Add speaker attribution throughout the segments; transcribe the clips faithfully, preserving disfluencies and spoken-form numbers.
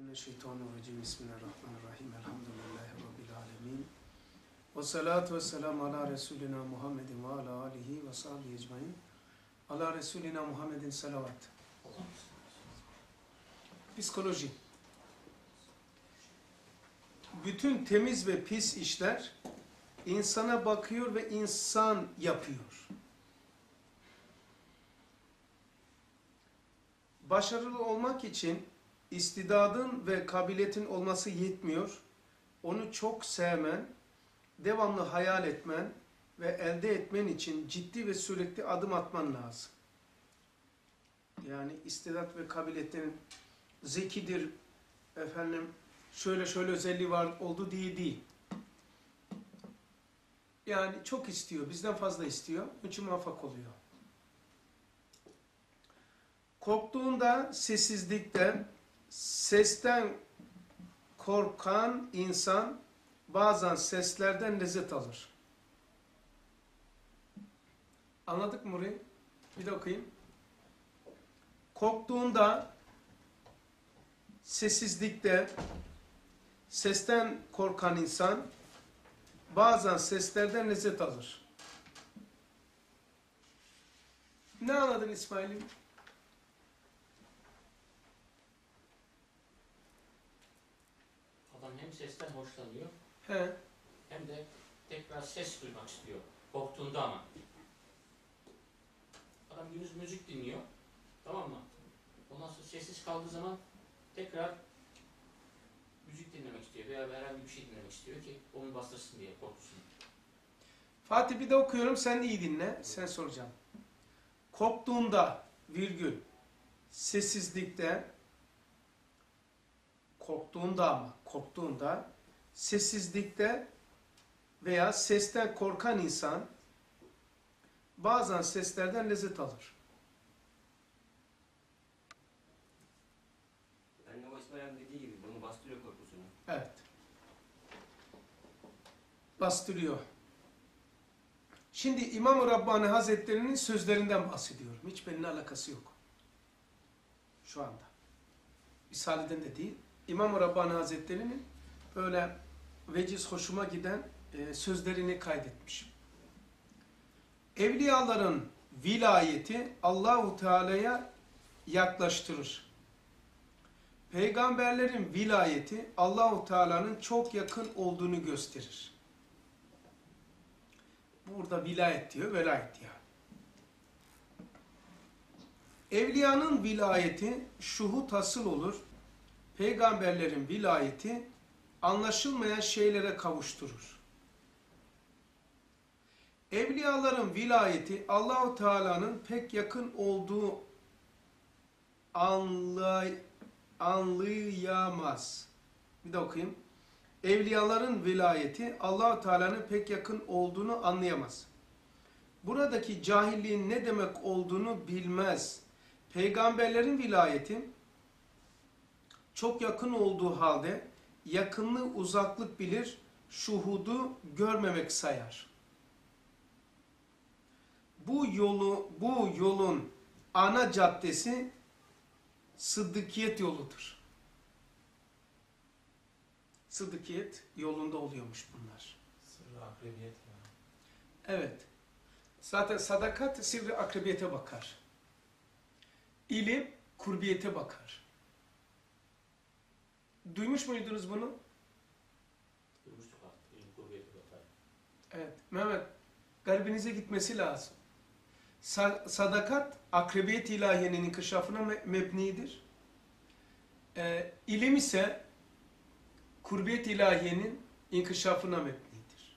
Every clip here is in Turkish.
Speaker 1: Mineşşeytanirracim. Bismillahirrahmanirrahim. Elhamdülillahi Rabbil alemin. Ve salatu ve selamu ala Resulina Muhammedin ve ala alihi ve sahbihi ecmain. Ala Resulina Muhammedin salavat. Psikoloji. Bütün temiz ve pis işler insana bakıyor ve insan yapıyor. Başarılı olmak için istidadın ve kabiliyetin olması yetmiyor. Onu çok sevmen, devamlı hayal etmen ve elde etmen için ciddi ve sürekli adım atman lazım. Yani istidat ve kabiliyetin zekidir, efendim şöyle şöyle özelliği var oldu diye değil. Yani çok istiyor, bizden fazla istiyor, onun için muvaffak oluyor. Korktuğunda, sessizlikte, sesten korkan insan bazen seslerden lezzet alır. Anladık mı burayı? Bir de okuyayım. Korktuğunda, sessizlikte, sesten korkan insan bazen seslerden lezzet alır. Ne anladın İsmail'im?
Speaker 2: Adam hem sesten hoşlanıyor,
Speaker 1: He.
Speaker 2: hem de tekrar ses duymak istiyor. Korktuğunda ama. Adam müzik, müzik dinliyor, tamam mı? Ondan sonra sessiz kaldığı zaman tekrar müzik dinlemek istiyor veya herhangi bir şey dinlemek istiyor ki onu bastırsın diye korkusunu.
Speaker 1: Fatih bir de okuyorum, sen iyi dinle, sen soracağım. Korktuğunda, virgül, sessizlikte, korktuğunda ama, korktuğunda, sessizlikte veya sesten korkan insan bazen seslerden lezzet alır.
Speaker 3: Yani o İsmail'in dediği gibi bunu bastırıyor korkusunu.
Speaker 1: Evet. Bastırıyor. Şimdi İmam-ı Rabbani Hazretleri'nin sözlerinden bahsediyorum. Hiç benimle alakası yok. Şu anda. Risale'den de değil. İmam-ı Rabbani Hazretleri'nin böyle veciz hoşuma giden e, sözlerini kaydetmişim. Evliyaların vilayeti Allahu Teala'ya yaklaştırır. Peygamberlerin vilayeti Allahu Teala'nın çok yakın olduğunu gösterir. Burada vilayet diyor, velayet diyor. Evliyanın vilayeti şuhut hasıl olur. Peygamberlerin vilayeti anlaşılmayan şeylere kavuşturur. Evliyaların vilayeti Allahu Teala'nın pek yakın olduğu anlay anlayamaz. Bir de okuyayım. Evliyaların vilayeti Allahu Teala'nın pek yakın olduğunu anlayamaz. Buradaki cahilliğin ne demek olduğunu bilmez. Peygamberlerin vilayeti çok yakın olduğu halde yakınlığı uzaklık bilir, şuhudu görmemek sayar. Bu yolu, bu yolun ana caddesi Sıddıkiyet yoludur. Sıddıkiyet yolunda oluyormuş bunlar.
Speaker 2: Sırrı akribiyet ya.
Speaker 1: Evet. Zaten sadakat sivri akribiyete bakar. İlim kurbiyete bakar. Duymuş muydunuz bunu?
Speaker 2: Duymuştuk artık. İlim kurbiyeti bakar.
Speaker 1: Evet. Mehmet, kalbinize gitmesi lazım. Sa sadakat akribiyet ilahiyenin inkişafına me mebnidir. Ee, ilim ise kurbiyet ilahiyenin inkişafına mebnidir.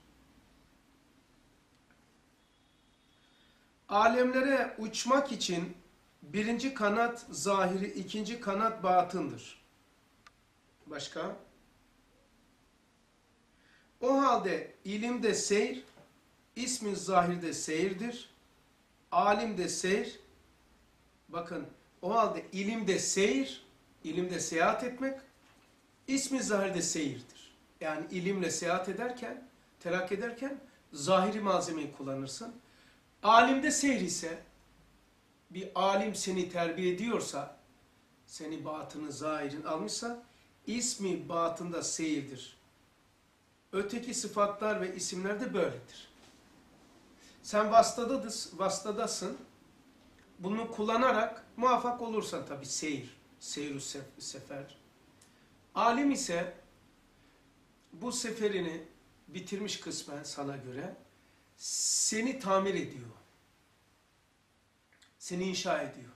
Speaker 1: Alemlere uçmak için birinci kanat zahiri, ikinci kanat batındır. Başka? O halde ilimde seyr, ismi zahirde seyirdir. Alimde seyr, bakın o halde ilimde seyir, ilimde seyahat etmek, ismi zahirde seyirdir. Yani ilimle seyahat ederken, terakki ederken zahiri malzemeyi kullanırsın. Alimde seyir ise, bir alim seni terbiye ediyorsa, seni batını, zahirin almışsa, ismi batında seyirdir. Öteki sıfatlar ve isimler de böyledir. Sen vasıtadasın, vasıtadasın. Bunu kullanarak muvaffak olursan tabi seyir, seyru sefer. Alim ise bu seferini bitirmiş kısmen sana göre seni tamir ediyor. Seni inşa ediyor.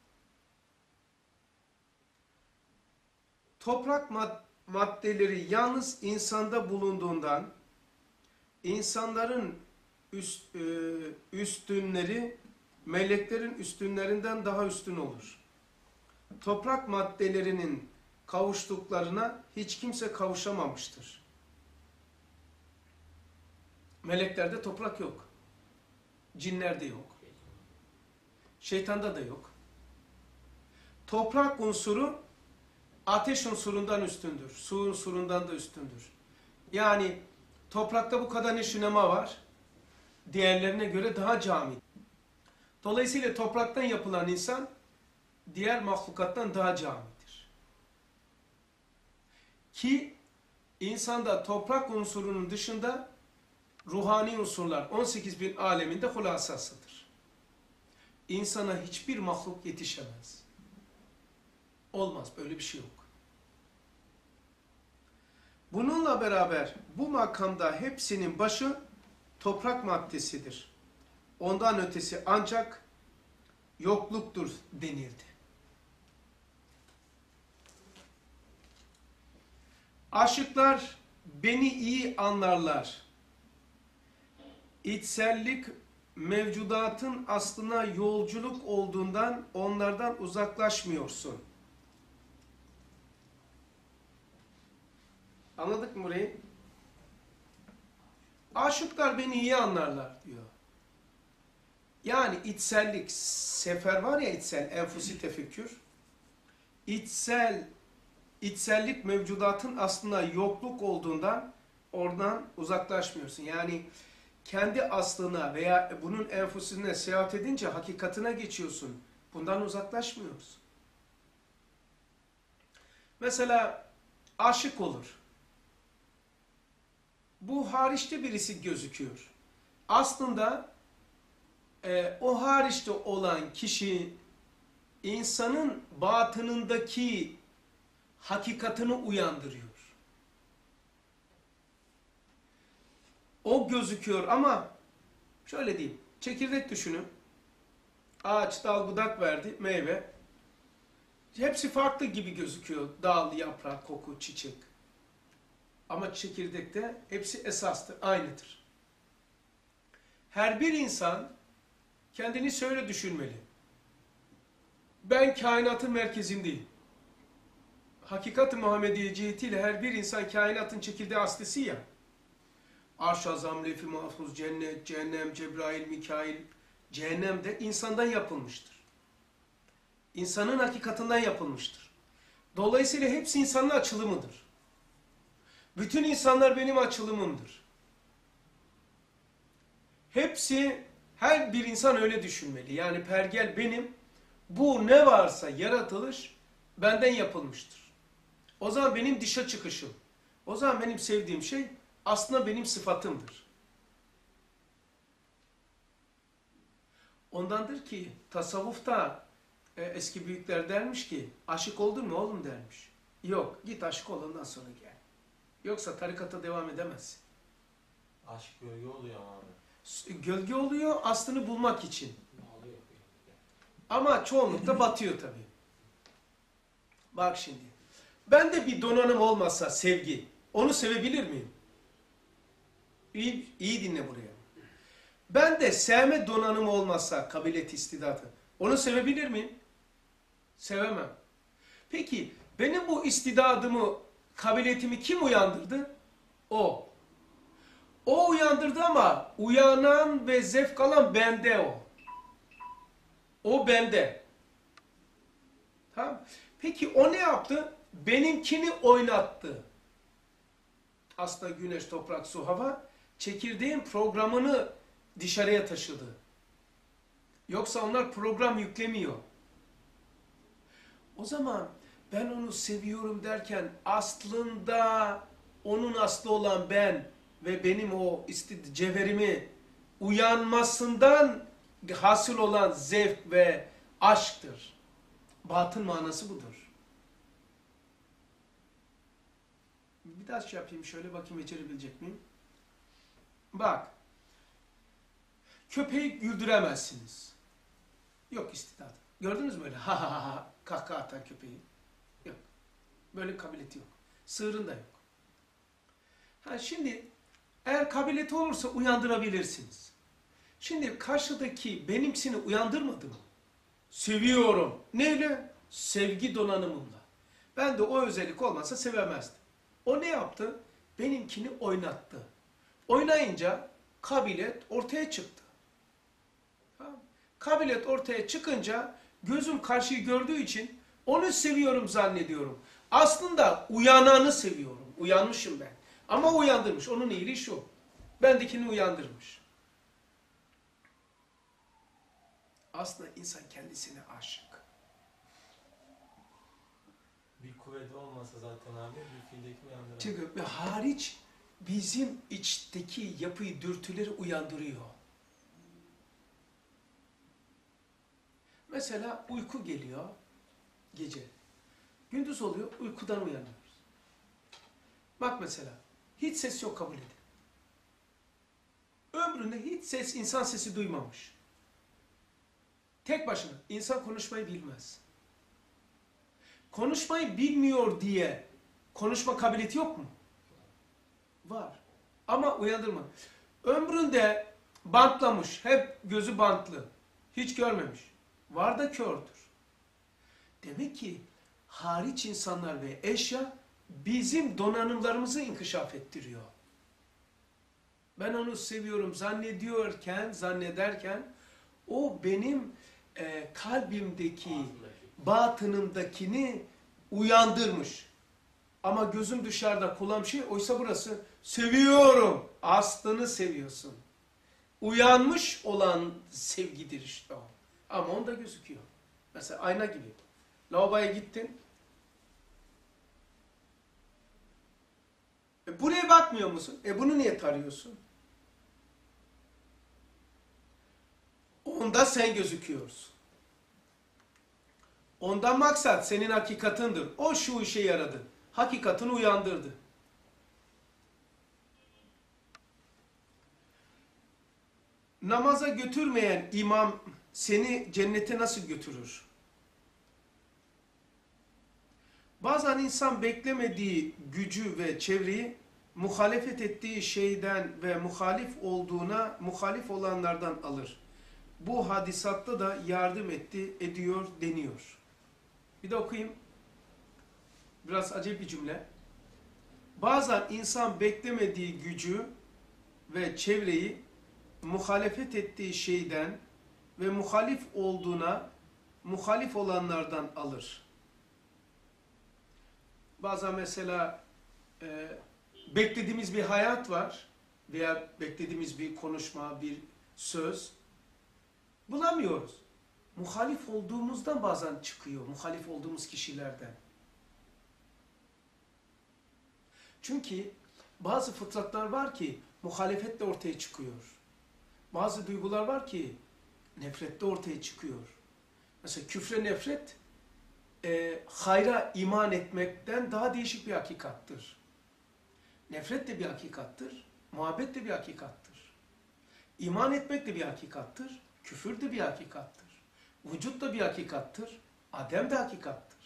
Speaker 1: Toprak mad maddeleri yalnız insanda bulunduğundan insanların üst, e, üstünleri meleklerin üstünlerinden daha üstün olur. Toprak maddelerinin kavuştuklarına hiç kimse kavuşamamıştır. Meleklerde toprak yok. Cinlerde yok. Şeytanda da yok. Toprak unsuru ateş unsurundan üstündür. Su unsurundan da üstündür. Yani toprakta bu kadar neşünema var. Diğerlerine göre daha cami. Dolayısıyla topraktan yapılan insan diğer mahlukattan daha camidir. Ki insanda toprak unsurunun dışında ruhani unsurlar on sekiz bin aleminde hulasasıdır. İnsana hiçbir mahluk yetişemez. Olmaz, böyle bir şey yok. Bununla beraber bu makamda hepsinin başı toprak maddesidir. Ondan ötesi ancak yokluktur denildi. Aşıklar beni iyi anlarlar. İçsellik mevcudatın aslına yolculuk olduğundan onlardan uzaklaşmıyorsun. Anladık mı burayı? Aşıklar beni iyi anlarlar diyor. Yani içsellik, sefer var ya içsel, enfusi tefekkür. İçsel, içsellik mevcudatın aslında yokluk olduğundan oradan uzaklaşmıyorsun. Yani kendi aslına veya bunun enfusine seyahat edince hakikatine geçiyorsun. Bundan uzaklaşmıyorsun. Mesela aşık olur. Bu hariçte birisi gözüküyor. Aslında e, o hariçte olan kişi insanın batınındaki hakikatini uyandırıyor. O gözüküyor ama şöyle diyeyim, çekirdek düşünün. Ağaç, dal, budak verdi, meyve. Hepsi farklı gibi gözüküyor. Dal, yaprak, koku, çiçek. Ama çekirdekte hepsi esastır, aynıdır. Her bir insan kendini şöyle düşünmeli. Ben kainatın merkezindeyim. Hakikat-ı Muhammediye cihetiyle her bir insan kainatın çekirdeği aslisi ya. Arş-ı azam, lef-i mahfuz, cennet, cehennem, Cebrail, Mikail, cehennem de insandan yapılmıştır. İnsanın hakikatinden yapılmıştır. Dolayısıyla hepsi insanın açılımıdır. Bütün insanlar benim açılımımdır. Hepsi, her bir insan öyle düşünmeli. Yani pergel benim, bu ne varsa yaratılış benden yapılmıştır. O zaman benim dışa çıkışım, o zaman benim sevdiğim şey aslında benim sıfatımdır. Ondandır ki tasavvufta e, eski büyükler dermiş ki aşık oldun mu oğlum dermiş. Yok, git aşık ol ondan sonra gel. Yoksa tarikata devam edemezsin.
Speaker 4: Aşk gölge oluyor abi.
Speaker 1: Gölge oluyor aslını bulmak için. Ama çoğunlukta batıyor tabii. Bak şimdi. Bende bir donanım olmasa sevgi, onu sevebilir miyim? İyi, iyi dinle buraya. Bende sevme donanımı olmasa kabiliyet istidatı, onu sevebilir miyim? Sevemem. Peki benim bu istidadımı, kabiliyetimi kim uyandırdı? O. O uyandırdı ama uyanan ve zevk alan bende o. O bende. Tamam. Peki o ne yaptı? Benimkini oynattı. Aslında güneş, toprak, su, hava çekirdeğin programını dışarıya taşıdı. Yoksa onlar program yüklemiyor. O zaman ben onu seviyorum derken aslında onun aslı olan ben ve benim o işte cevherimi uyanmasından hasıl olan zevk ve aşktır. Batın manası budur. Bir daha şey yapayım, şöyle bakayım becerebilecek miyim? Bak, köpeği güldüremezsiniz. Yok istidadı. Gördünüz mü öyle? Ha ha ha ha kahkaha atan köpeği. Yok. Böyle kabiliyeti yok. Sığırın da yok. Ha şimdi eğer kabiliyeti olursa uyandırabilirsiniz. Şimdi karşıdaki benimsini uyandırmadı mı? Seviyorum. Neyle? Sevgi donanımımla. Ben de o özellik olmasa sevemezdim. O ne yaptı? Benimkini oynattı. Oynayınca kabiliyet ortaya çıktı. Tamam. Kabiliyet ortaya çıkınca gözüm karşıyı gördüğü için onu seviyorum zannediyorum. Aslında uyananı seviyorum. Uyanmışım ben. Ama uyandırmış. Onun iyiliği şu. Bendekini uyandırmış. Aslında insan kendisine aşık.
Speaker 4: Bir kuvveti olmasa zaten abi bir fildeki uyandıran.
Speaker 1: Çünkü hariç bizim içteki yapıyı, dürtüleri uyandırıyor. Mesela uyku geliyor gece. Gündüz oluyor, uykudan uyanıyoruz. Bak mesela, hiç ses yok kabul edin. Ömründe hiç ses, insan sesi duymamış. Tek başına. İnsan konuşmayı bilmez. Konuşmayı bilmiyor diye konuşma kabiliyeti yok mu? Var. Ama uyandırma. Ömründe bantlamış. Hep gözü bantlı. Hiç görmemiş. Var da kördür. Demek ki hariç insanlar ve eşya bizim donanımlarımızı inkişaf ettiriyor. Ben onu seviyorum zannediyorken, zannederken o benim e, kalbimdeki, batınımdakini uyandırmış. Ama gözüm dışarıda, kulağım şey, oysa burası seviyorum. Aslını seviyorsun. Uyanmış olan sevgidir işte o. Ama onda gözüküyor. Mesela ayna gibi. Lavaboya gittin. E buraya bakmıyor musun? E bunu niye tarıyorsun? Onda sen gözüküyorsun. Ondan maksat senin hakikatındır. O şu işe yaradı. Hakikatini uyandırdı. Namaza götürmeyen imam seni cennete nasıl götürür? Bazen insan beklemediği gücü ve çevreyi muhalefet ettiği şeyden ve muhalif olduğuna, muhalif olanlardan alır. Bu hadisatta da yardım etti, ediyor, deniyor. Bir de okuyayım. Biraz acayip bir cümle. Bazen insan beklemediği gücü ve çevreyi muhalefet ettiği şeyden ve muhalif olduğuna, muhalif olanlardan alır. Bazen mesela e, beklediğimiz bir hayat var veya beklediğimiz bir konuşma, bir söz bulamıyoruz. Muhalif olduğumuzdan bazen çıkıyor, muhalif olduğumuz kişilerden. Çünkü bazı fıtratlar var ki muhalefetle ortaya çıkıyor. Bazı duygular var ki nefrette ortaya çıkıyor. Mesela küfre nefret, e, hayra iman etmekten daha değişik bir hakikattır. Nefret de bir hakikattır, muhabbet de bir hakikattır. İman etmek de bir hakikattır, küfür de bir hakikattır. Vücut da bir hakikattır, adem de hakikattır.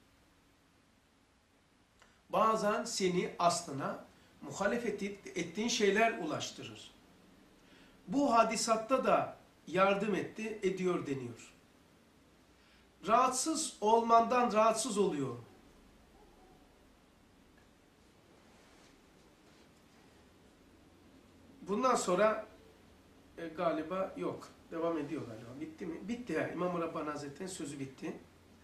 Speaker 1: Bazen seni aslına muhalefet ettiğin şeyler ulaştırır. Bu hadisatta da yardım etti, ediyor deniyor. Rahatsız olmandan rahatsız oluyor. Bundan sonra e, galiba yok. Devam ediyor galiba. Bitti mi? Bitti. Ha. İmam-ı Rabbani Hazretleri'nin sözü bitti.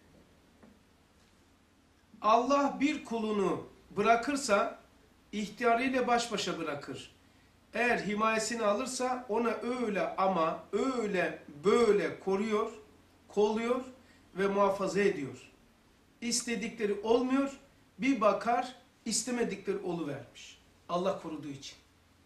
Speaker 1: Allah bir kulunu bırakırsa ihtiyarıyla baş başa bırakır. Eğer himayesini alırsa ona öyle ama öyle böyle koruyor, kolluyor ve muhafaza ediyor. istedikleri olmuyor. Bir bakar istemedikleri oluvermiş. Allah koruduğu için.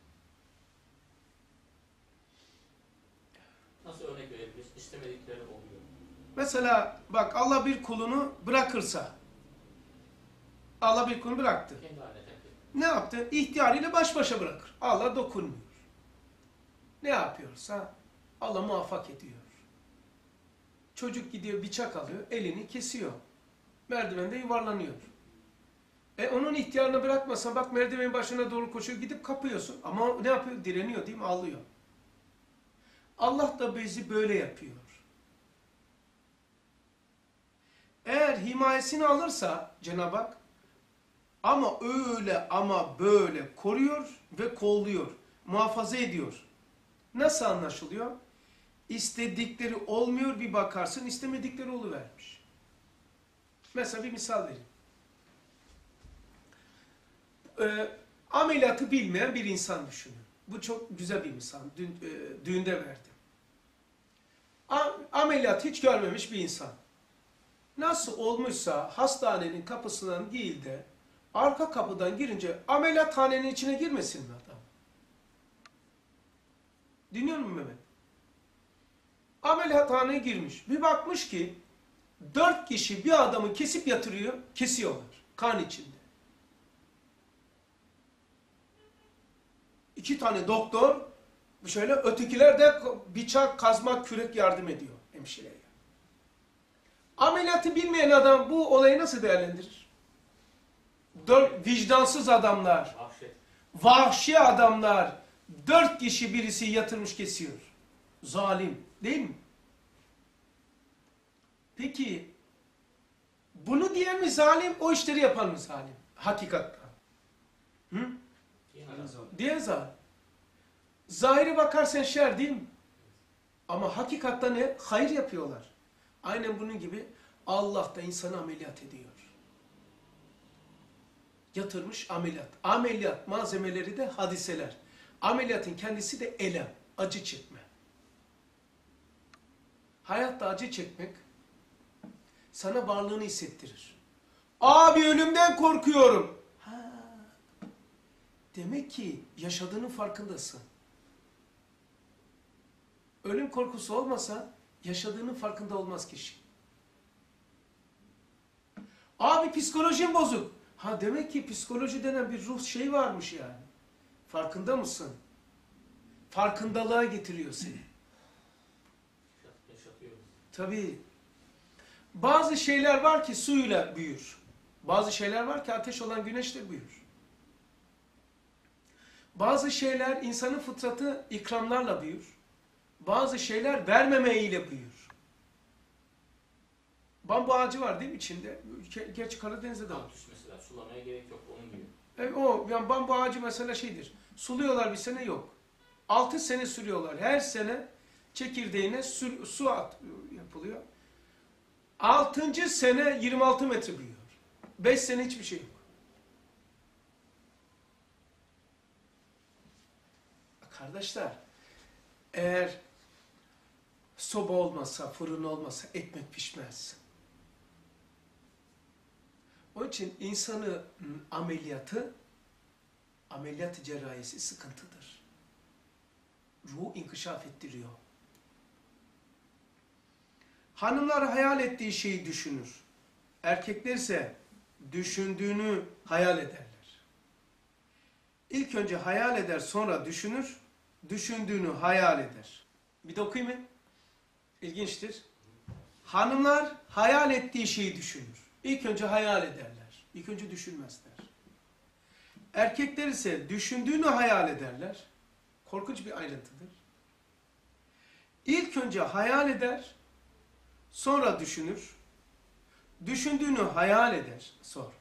Speaker 2: Nasıl örnek verebiliriz? İstemedikleri oluyor.
Speaker 1: Mesela bak Allah bir kulunu bırakırsa, Allah bir kulunu bıraktı.
Speaker 2: Kendi haline terk ediyor.
Speaker 1: Ne yaptı? İhtiyarıyla baş başa bırakır. Allah dokunmuyor. Ne yapıyorsa Allah muvaffak ediyor. Çocuk gidiyor bıçak alıyor, elini kesiyor. Merdivende yuvarlanıyor. E onun ihtiyarını bırakmasa bak merdivenin başına doğru koşuyor, gidip kapıyorsun. Ama o ne yapıyor? Direniyor değil mi? Ağlıyor. Allah da bizi böyle yapıyor. Eğer himayesini alırsa Cenab-ı Hak ama öyle ama böyle koruyor ve kolluyor. Muhafaza ediyor. Nasıl anlaşılıyor? İstedikleri olmuyor, bir bakarsın istemedikleri oluvermiş. Mesela bir misal vereyim. Ee, ameliyatı bilmeyen bir insan düşünün. Bu çok güzel bir misal. Dün, e, düğünde verdim. A, ameliyat hiç görmemiş bir insan. Nasıl olmuşsa hastanenin kapısından değil de arka kapıdan girince ameliyathanenin içine girmesin mi adam? Dinliyor musun Mehmet? Ameliyathaneye girmiş. Bir bakmış ki dört kişi bir adamı kesip yatırıyor, kesiyorlar. Kan içinde. İki tane doktor, şöyle ötekiler de bıçak, kazma, kürek yardım ediyor hemşireye. Ameliyatı bilmeyen adam bu olayı nasıl değerlendirir? Dört vicdansız adamlar,
Speaker 2: Vahşet.
Speaker 1: vahşi adamlar, dört kişi birisi yatırmış kesiyor. Zalim, değil mi? Peki, bunu diyen mi zalim, o işleri yapan mı zalim? Hakikatta. Hı? Diyen zalim. Zahiri bakarsan şer değil mi? Ama hakikatta ne? Hayır yapıyorlar. Aynen bunun gibi Allah da insanı ameliyat ediyor. Yatırmış ameliyat. Ameliyat malzemeleri de hadiseler. Ameliyatın kendisi de elem, acı çekme. Hayatta acı çekmek sana varlığını hissettirir. Abi ölümden korkuyorum. Ha, demek ki yaşadığının farkındasın. Ölüm korkusu olmasa yaşadığının farkında olmaz kişi. Abi psikolojim bozuk. Ha demek ki psikoloji denen bir ruh şey varmış yani. Farkında mısın? Farkındalığa getiriyor seni.
Speaker 2: Yaşatıyor.
Speaker 1: Tabii. Bazı şeyler var ki suyla büyür. Bazı şeyler var ki ateş olan güneşle büyür. Bazı şeyler insanın fıtratı ikramlarla büyür. Bazı şeyler vermemeyle büyür. Bambu ağacı var değil mi içinde? Gerçi Karadeniz'de de var.
Speaker 2: Kaktüs mesela sulamaya gerek yok onun gibi.
Speaker 1: E, o yani bambu ağacı mesela şeydir. Suluyorlar bir sene yok. Altı sene sürüyorlar. Her sene çekirdeğine su, su at, yapılıyor. Altıncı sene yirmi altı metre büyüyor. Beş sene hiçbir şey yok. Kardeşler, eğer soba olmasa, fırın olmasa ekmek pişmez. Onun için insanın ameliyatı, ameliyat cerrahisi sıkıntıdır. Ruhu inkişaf ettiriyor. Hanımlar hayal ettiği şeyi düşünür. Erkekler ise düşündüğünü hayal ederler. İlk önce hayal eder, sonra düşünür, düşündüğünü hayal eder. Bir de okuyayım mı? İlginçtir. Hanımlar hayal ettiği şeyi düşünür. İlk önce hayal ederler. İlk önce düşünmezler. Erkekler ise düşündüğünü hayal ederler. Korkunç bir ayrıntıdır. İlk önce hayal eder, sonra düşünür. Düşündüğünü hayal eder sonra.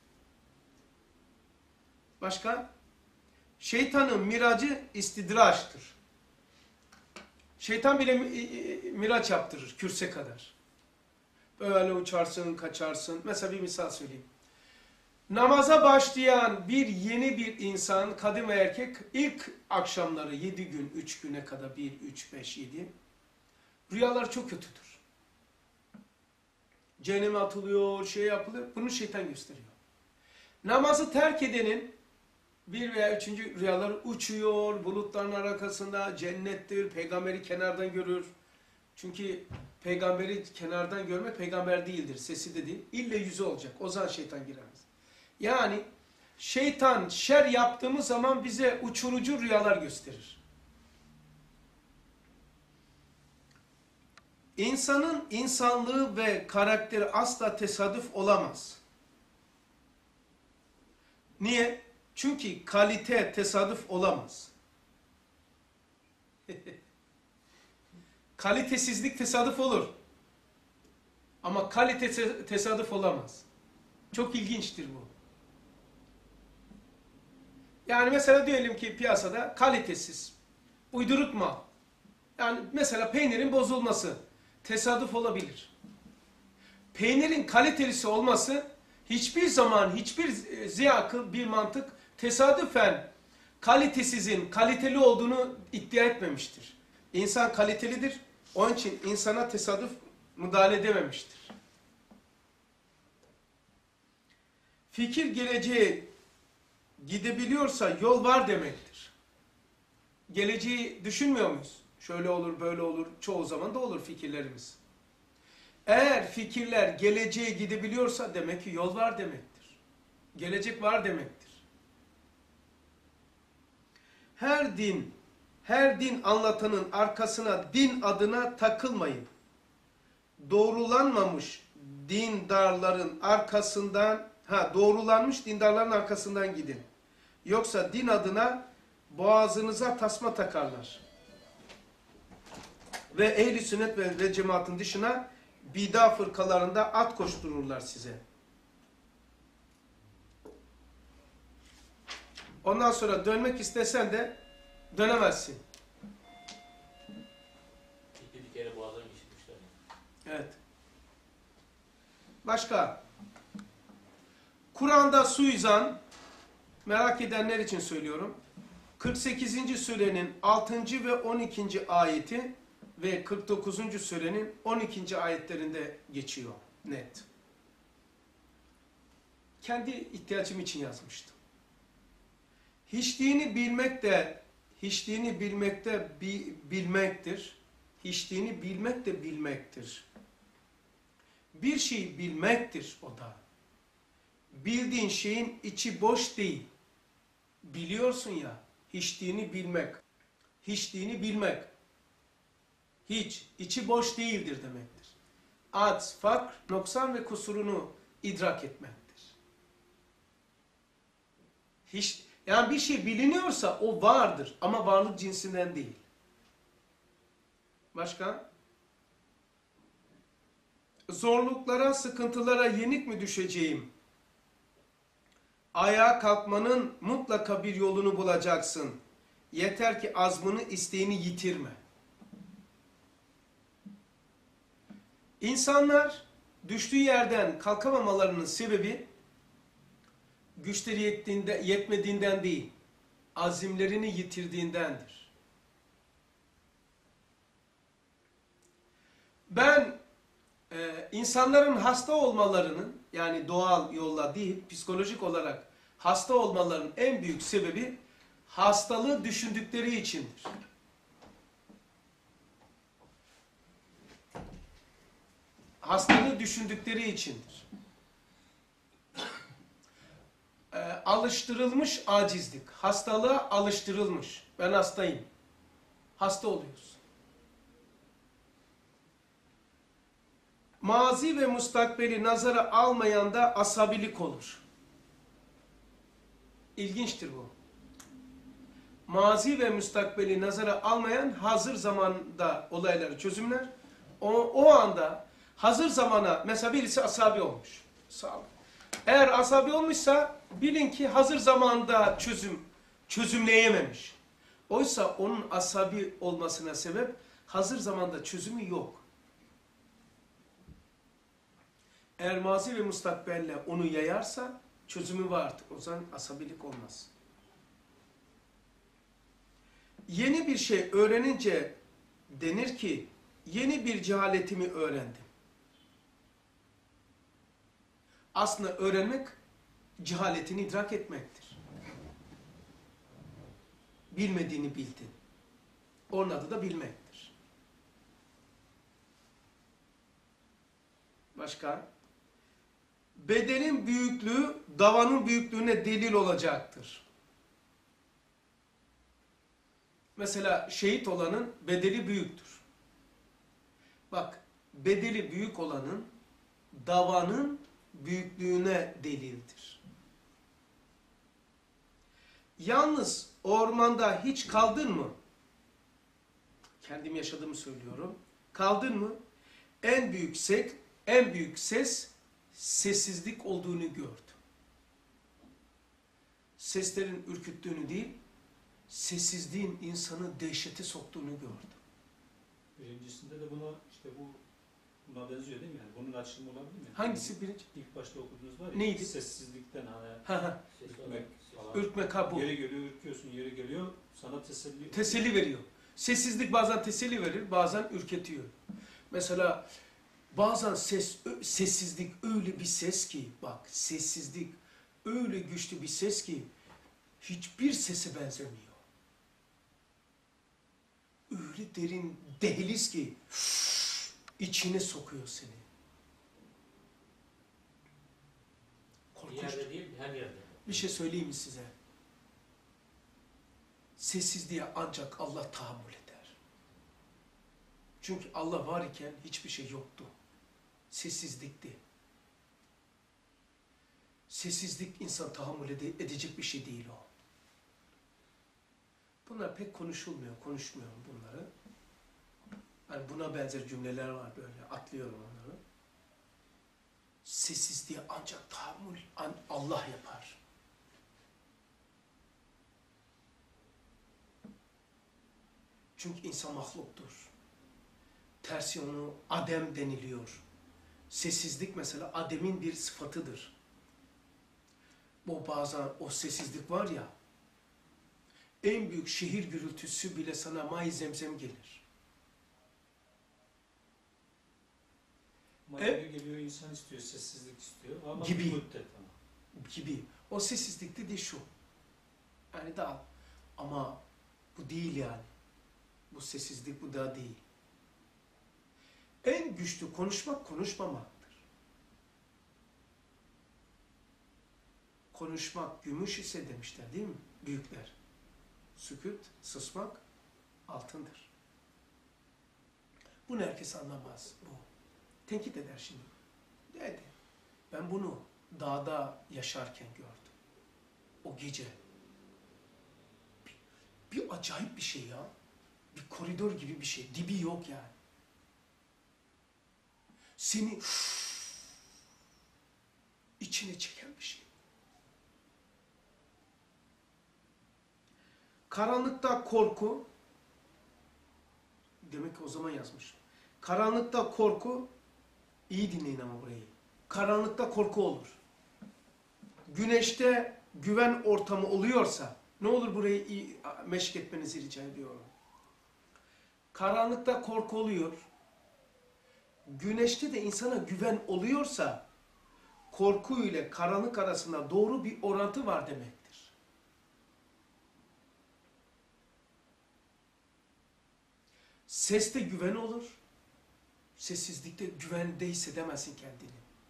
Speaker 1: Başka? Şeytanın miracı istidraçtır. Şeytan bile miraç yaptırır kürse kadar. Böyle uçarsın, kaçarsın. Mesela bir misal söyleyeyim. Namaza başlayan bir yeni bir insan, kadın ve erkek ilk akşamları yedi gün, üç güne kadar bir, üç, beş, yedi rüyalar çok kötüdür. Cehenneme atılıyor, şey yapılıyor. Bunu şeytan gösteriyor. Namazı terk edenin bir veya üçüncü rüyaları uçuyor, bulutların arkasında cennettir, peygamberi kenardan görür. Çünkü peygamberi kenardan görmek peygamber değildir, sesi de değil. İlle yüzü olacak, o zaman şeytan giremez. Yani şeytan şer yaptığımız zaman bize uçurucu rüyalar gösterir. İnsanın insanlığı ve karakteri asla tesadüf olamaz. Niye? Çünkü kalite tesadüf olamaz. Kalitesizlik tesadüf olur. Ama kalite tesadüf olamaz. Çok ilginçtir bu. Yani mesela diyelim ki piyasada kalitesiz, uyduruk mal. Yani mesela peynirin bozulması tesadüf olabilir. Peynirin kalitelisi olması hiçbir zaman, hiçbir ziyakıl bir mantık tesadüfen kalitesizin kaliteli olduğunu iddia etmemiştir. İnsan kalitelidir. Onun için insana tesadüf müdahale edememiştir. Fikir geleceğe gidebiliyorsa yol var demektir. Geleceği düşünmüyor muyuz? Şöyle olur, böyle olur. Çoğu zaman da olur fikirlerimiz. Eğer fikirler geleceğe gidebiliyorsa demek ki yol var demektir. Gelecek var demektir. Her din, her din anlatanın arkasına din adına takılmayın. Doğrulanmamış dindarların arkasından, ha doğrulanmış dindarların arkasından gidin. Yoksa din adına boğazınıza tasma takarlar. Ve ehl-i sünnet ve, ve cemaatin dışına bid'a fırkalarında at koştururlar size. Ondan sonra dönmek istesen de dönemezsin.
Speaker 2: Bir, bir kere boğazlarını geçirmişler.
Speaker 1: Evet. Başka? Kur'an'da suizan, merak edenler için söylüyorum. kırk sekizinci surenin altıncı ve on ikinci ayeti ve kırk dokuzuncu surenin on ikinci ayetlerinde geçiyor net. Kendi ihtiyacım için yazmıştım. Hiç dini bilmek de, hiç dini bilmek de bi, bilmektir. Hiç dini bilmek de bilmektir. Bir şey bilmektir o da. Bildiğin şeyin içi boş değil. Biliyorsun ya, hiç dini bilmek. Hiç dini bilmek. Hiç, içi boş değildir demektir. Acz, fakr, noksan ve kusurunu idrak etmektir. Hiç, yani bir şey biliniyorsa o vardır ama varlık cinsinden değil. Başka? Zorluklara, sıkıntılara yenik mi düşeceğim? Ayağa kalkmanın mutlaka bir yolunu bulacaksın. Yeter ki azmını, isteğini yitirme. İnsanlar düştüğü yerden kalkamamalarının sebebi güçleri yettiğinde, yetmediğinden değil, azimlerini yitirdiğindendir. Ben e, insanların hasta olmalarının, yani doğal yolla değil, psikolojik olarak hasta olmalarının en büyük sebebi hastalığı düşündükleri içindir. Hastalığı düşündükleri içindir. E, alıştırılmış acizlik. Hastalığa alıştırılmış. Ben hastayım. Hasta oluyorsun. Mazi ve mustakbeli nazara almayan da asabilik olur. İlginçtir bu. Mazi ve mustakbeli nazara almayan hazır zamanda olayları çözümler. O, o anda hazır zamana, mesela birisi asabi olmuş. Sağ olun. Eğer asabi olmuşsa bilin ki hazır zamanda çözüm çözümleyememiş. Oysa onun asabi olmasına sebep hazır zamanda çözümü yok. Eğer mazi ve mustakbelle onu yayarsa çözümü vardır. O zaman asabilik olmaz. Yeni bir şey öğrenince denir ki yeni bir cehaletimi öğrendim. Aslında öğrenmek cehaletini idrak etmektir. Bilmediğini bildin. Onun adı da bilmektir. Başka? Bedenin büyüklüğü davanın büyüklüğüne delil olacaktır. Mesela şehit olanın bedeli büyüktür. Bak, bedeli büyük olanın davanın büyüklüğüne delildir. Yalnız ormanda hiç kaldın mı? Kendim yaşadığımı söylüyorum. Kaldın mı? En büyük ses, en büyük ses sessizlik olduğunu gördüm. Seslerin ürküttüğünü değil, sessizliğin insanı dehşete soktuğunu gördüm.
Speaker 5: Birincisinde de buna işte bu buna benziyor değil mi? Yani bunun açılımı olabilir mi?
Speaker 1: Hangisi birinci?
Speaker 5: İlk başta okuduğunuz var ya.
Speaker 1: Neydi?
Speaker 5: Sessizlikten hani
Speaker 1: Ha ha.
Speaker 2: Ses
Speaker 5: ürkmek
Speaker 2: olarak-
Speaker 5: falan.
Speaker 1: Ürkmek ha bu.
Speaker 5: Yeri geliyor ürküyorsun, yeri geliyor sana teselli.
Speaker 1: Teselli veriyor. Sessizlik bazen teselli verir, bazen ürketiyor. Mesela bazen ses, ö- sessizlik öyle bir ses ki, bak sessizlik öyle güçlü bir ses ki hiçbir sese benzemiyor. Öyle derin dehliz ki içine sokuyor seni.
Speaker 2: Bir
Speaker 1: Korkunç.
Speaker 2: yerde değil, her yerde.
Speaker 1: Bir şey söyleyeyim mi size? Sessizliğe ancak Allah tahammül eder. Çünkü Allah var iken hiçbir şey yoktu. Sessizlikti. Sessizlik insan tahammül ede- edecek bir şey değil o. Bunlar pek konuşulmuyor, konuşmuyorum bunları. Yani buna benzer cümleler var böyle, atlıyorum onları. Sessizliğe ancak tahammül an- Allah yapar. Çünkü insan mahluktur. Tersi onu adem deniliyor. Sessizlik mesela ademin bir sıfatıdır. Bu bazen o sessizlik var ya, en büyük şehir gürültüsü bile sana may zemzem gelir.
Speaker 5: Ama
Speaker 1: E-
Speaker 5: yeri geliyor insan istiyor, sessizlik istiyor. Ama
Speaker 1: Gibi.
Speaker 5: bir müddet ama.
Speaker 1: Gibi. O sessizlik dediği şu. Yani daha ama bu değil yani. Bu sessizlik bu da değil. En güçlü konuşmak konuşmamaktır. Konuşmak gümüş ise demişler değil mi? Büyükler. Sükût, susmak altındır. Bunu herkes anlamaz. Bu. Tenkit eder şimdi. Dedi. Ben bunu dağda yaşarken gördüm. O gece. Bir, bir acayip bir şey ya. Bir koridor gibi bir şey. Dibi yok yani. Seni içine çeken bir şey. Karanlıkta korku, demek ki o zaman yazmış. Karanlıkta korku, iyi dinleyin ama burayı. Karanlıkta korku olur. Güneşte güven ortamı oluyorsa, ne olur burayı iyi meşk etmenizi rica ediyorum. Karanlıkta korku oluyor. Güneşte de insana güven oluyorsa, korku ile karanlık arasında doğru bir orantı var demektir. Seste güven olur, sessizlikte güvende hissedemezsin kendini.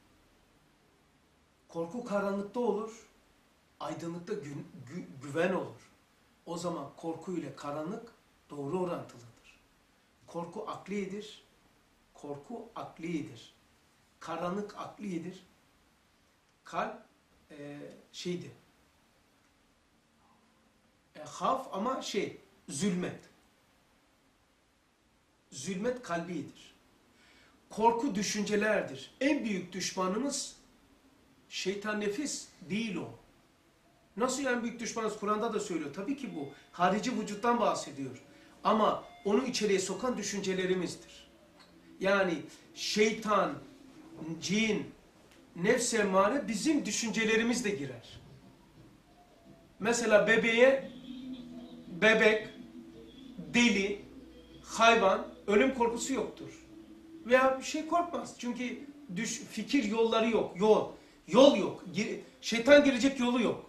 Speaker 1: Korku karanlıkta olur, aydınlıkta gü gü güven olur. O zaman korku ile karanlık doğru orantılıdır. Korku aklidir, korku aklidir. Karanlık aklidir. Kalp e, şeydi. E, haf ama şey, zulmet. Zulmet kalbidir. Korku düşüncelerdir. En büyük düşmanımız şeytan nefis değil o. Nasıl yani büyük düşmanımız? Kur'an'da da söylüyor. Tabii ki bu. Harici vücuttan bahsediyor. Ama onu içeriye sokan düşüncelerimizdir. Yani şeytan, cin, nefs-i emmare bizim düşüncelerimizle girer. Mesela bebeğe, bebek, deli, hayvan, ölüm korkusu yoktur. Veya bir şey korkmaz. Çünkü düş, fikir yolları yok. Yol. Yol yok. Gir- şeytan girecek yolu yok.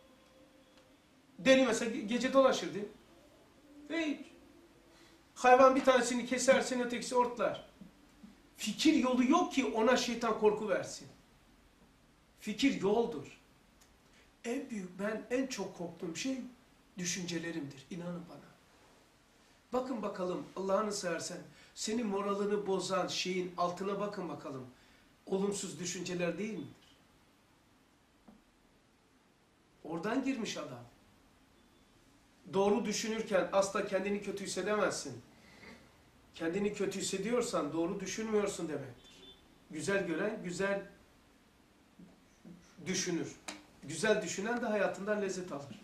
Speaker 1: Deli mesela ge- gece dolaşırdı. Ve hayvan bir tanesini kesersin, ötekisi ortlar. Fikir yolu yok ki ona şeytan korku versin. Fikir yoldur. En büyük, ben en çok korktuğum şey düşüncelerimdir. İnanın bana. Bakın bakalım Allah'ını seversen senin moralini bozan şeyin altına bakın bakalım. Olumsuz düşünceler değil midir? Oradan girmiş adam. Doğru düşünürken asla kendini kötü hissedemezsin. Kendini kötü hissediyorsan doğru düşünmüyorsun demektir. Güzel gören güzel düşünür. Güzel düşünen de hayatından lezzet alır.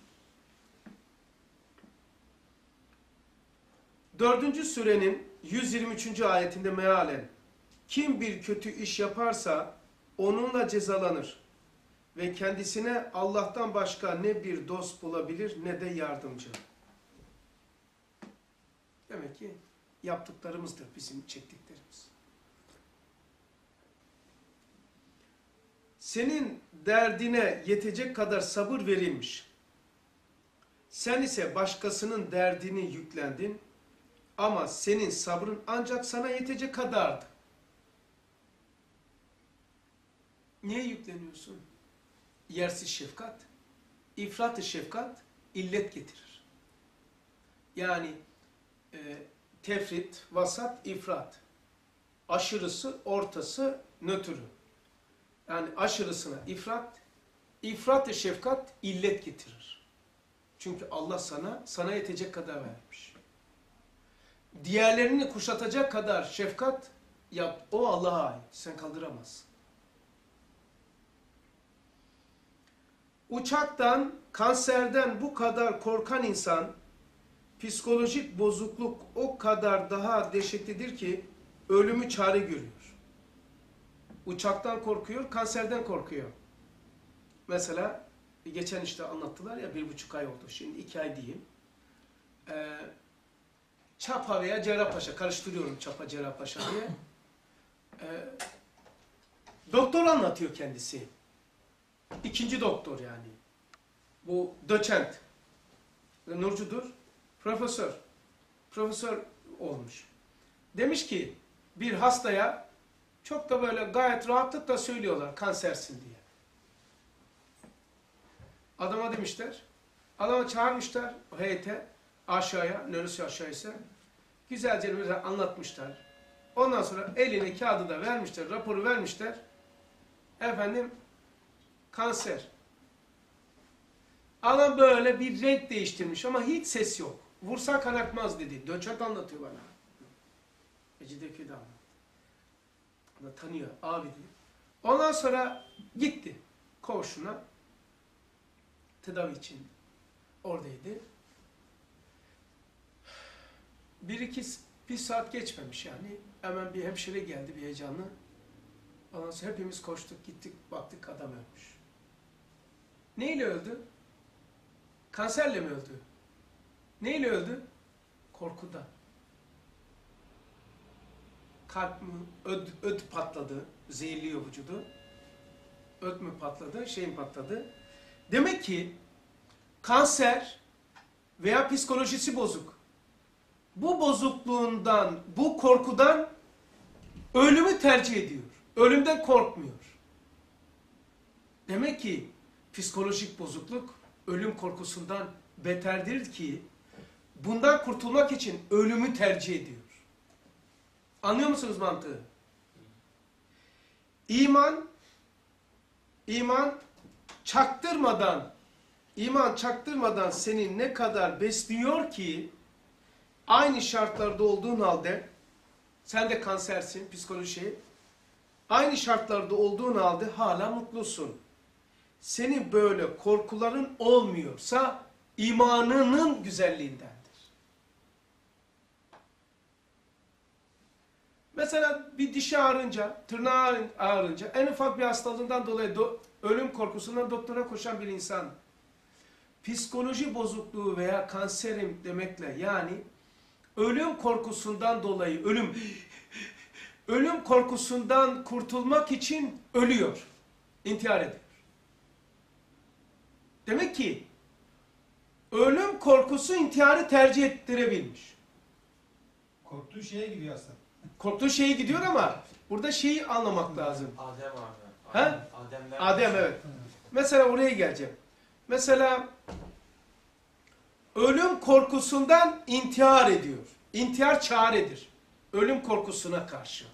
Speaker 1: Dördüncü surenin yüz yirmi üçüncü ayetinde mealen kim bir kötü iş yaparsa onunla cezalanır ve kendisine Allah'tan başka ne bir dost bulabilir ne de yardımcı. Demek ki yaptıklarımızdır bizim çektiklerimiz. Senin derdine yetecek kadar sabır verilmiş. Sen ise başkasının derdini yüklendin ama senin sabrın ancak sana yetecek kadardı. Niye yükleniyorsun? Yersiz şefkat, ifrat-ı şefkat illet getirir. Yani e, tefrit, vasat, ifrat. Aşırısı, ortası, nötrü. Yani aşırısına ifrat, ifrat-ı şefkat illet getirir. Çünkü Allah sana, sana yetecek kadar vermiş. Diğerlerini kuşatacak kadar şefkat yap. O Allah'a ait. Sen kaldıramazsın. Uçaktan, kanserden bu kadar korkan insan, psikolojik bozukluk o kadar daha dehşetlidir ki ölümü çare görüyor. Uçaktan korkuyor, kanserden korkuyor. Mesela geçen işte anlattılar ya bir buçuk ay oldu. Şimdi iki ay diyeyim. Ee, Çapa veya Cerrahpaşa, karıştırıyorum Çapa Cerrahpaşa diye. Ee, doktor anlatıyor kendisi. İkinci doktor yani. Bu doçent. Nurcudur. Profesör. Profesör olmuş. Demiş ki bir hastaya çok da böyle gayet rahatlıkla söylüyorlar kansersin diye. Adama demişler. Adama çağırmışlar o heyete aşağıya, neresi aşağıysa. Güzelce bize anlatmışlar. Ondan sonra eline kağıdı da vermişler, raporu vermişler. Efendim kanser. Adam böyle bir renk değiştirmiş ama hiç ses yok. Vursa kan akmaz dedi. Doçent anlatıyor bana. Mecidiyeköy'de anlattı. Onu tanıyor abi diyor. Ondan sonra gitti koğuşuna. Tedavi için oradaydı. Bir iki bir saat geçmemiş yani. Hemen bir hemşire geldi bir heyecanlı. Ondan sonra hepimiz koştuk gittik baktık adam ölmüş. Neyle öldü? Kanserle mi öldü? Neyle öldü? Korkudan. Kalp mi? Öd, öd patladı. Zehirliyor vücudu. Öd mü patladı? Şey mi patladı? Demek ki kanser veya psikolojisi bozuk. Bu bozukluğundan, bu korkudan ölümü tercih ediyor. Ölümden korkmuyor. Demek ki psikolojik bozukluk ölüm korkusundan beterdir ki bundan kurtulmak için ölümü tercih ediyor. Anlıyor musunuz mantığı? İman, iman çaktırmadan, iman çaktırmadan seni ne kadar besliyor ki aynı şartlarda olduğun halde sen de kansersin, psikoloji, aynı şartlarda olduğun halde hala mutlusun. Senin böyle korkuların olmuyorsa imanının güzelliğindendir. Mesela bir dişi ağrınca, tırnağı ağrınca, en ufak bir hastalığından dolayı do ölüm korkusundan doktora koşan bir insan, psikoloji bozukluğu veya kanserim demekle yani ölüm korkusundan dolayı, ölüm, ölüm korkusundan kurtulmak için ölüyor. İntihar ediyor. Demek ki ölüm korkusu intiharı tercih ettirebilmiş.
Speaker 5: Korktuğu şeye gidiyor aslında.
Speaker 1: Korktuğu şeye gidiyor ama burada şeyi anlamak lazım.
Speaker 4: Adem abi.
Speaker 1: He?
Speaker 4: Adem, Adem'den
Speaker 1: Adem evet. Mesela oraya geleceğim. Mesela ölüm korkusundan intihar ediyor. İntihar çaredir. Ölüm korkusuna karşı.